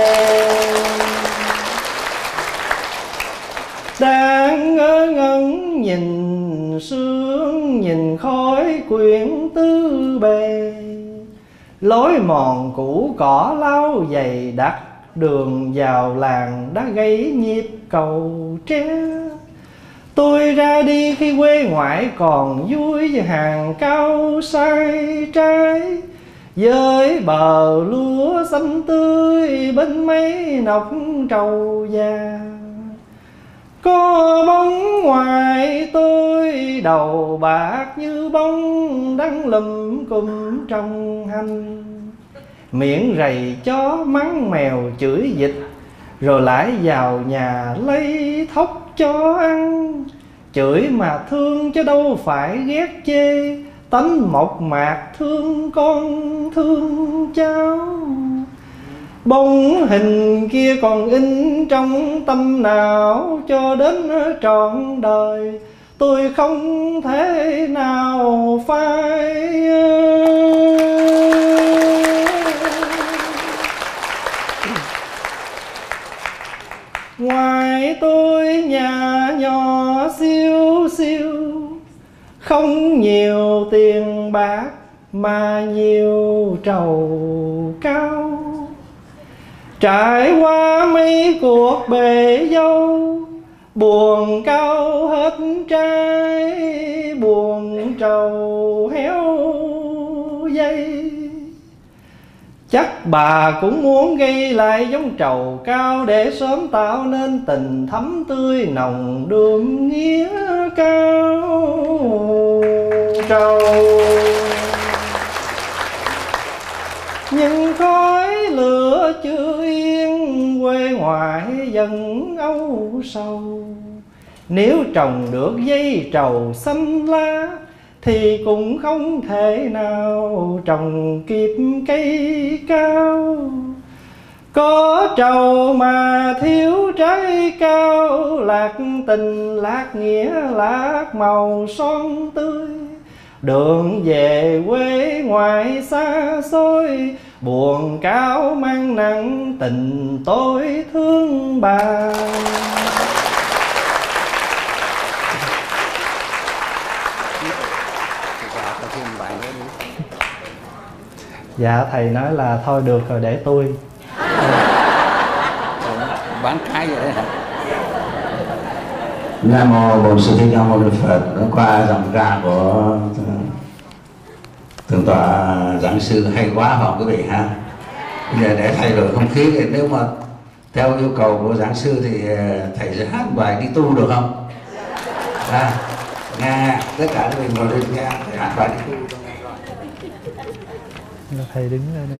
Đang ngơ ngẩn nhìn sương, nhìn khói quyển tứ bề, lối mòn cũ cỏ lau dày đặc, đường vào làng đã gãy nhịp cầu tre. Tôi ra đi khi quê ngoại còn vui với hàng cao sai trái, với bờ lúa xanh tươi bên mấy nọc trầu già. Có bóng ngoài tôi đầu bạc như bóng đắng lùm cùm trong hành, miệng rầy chó mắng mèo chửi dịch, rồi lại vào nhà lấy thóc cho ăn. Chửi mà thương chứ đâu phải ghét chê, tánh mộc mạc thương con thương cháu. Bóng hình kia còn in trong tâm não cho đến trọn đời, tôi không thể nào phai. Ngoài tôi nhà nhỏ siêu siêu, không nhiều tiền bạc mà nhiều trầu cao. Trải qua mấy cuộc bể dâu, buồn cao hết trái, buồn trầu héo dây. Chắc bà cũng muốn gây lại giống trầu cao, để sớm tạo nên tình thắm tươi nồng đượm nghĩa cao trầu. Nhưng khói lửa chưa yên, quê ngoại dần âu sầu. Nếu trồng được dây trầu xanh lá, thì cũng không thể nào trồng kịp cây cao. Có trầu mà thiếu trái cao, lạc tình lạc nghĩa lạc màu son tươi. Đường về quê ngoại xa xôi, buồn cao mang nặng tình tôi thương bà. Dạ thầy nói là thôi được rồi để tôi. Bán cái vậy hả? Nam mô Bổn Sư Thích Ca Mâu Ni Phật. Qua giọng ca của thượng tọa giảng sư hay quá hả quý vị ha. Bây giờ để thay đổi không khí, thì nếu mà theo yêu cầu của giảng sư thì thầy sẽ hát bài đi tu được không? Nghe tất cả các mình vào đây nghe thầy hát bài đi tu. Thầy đứng lên.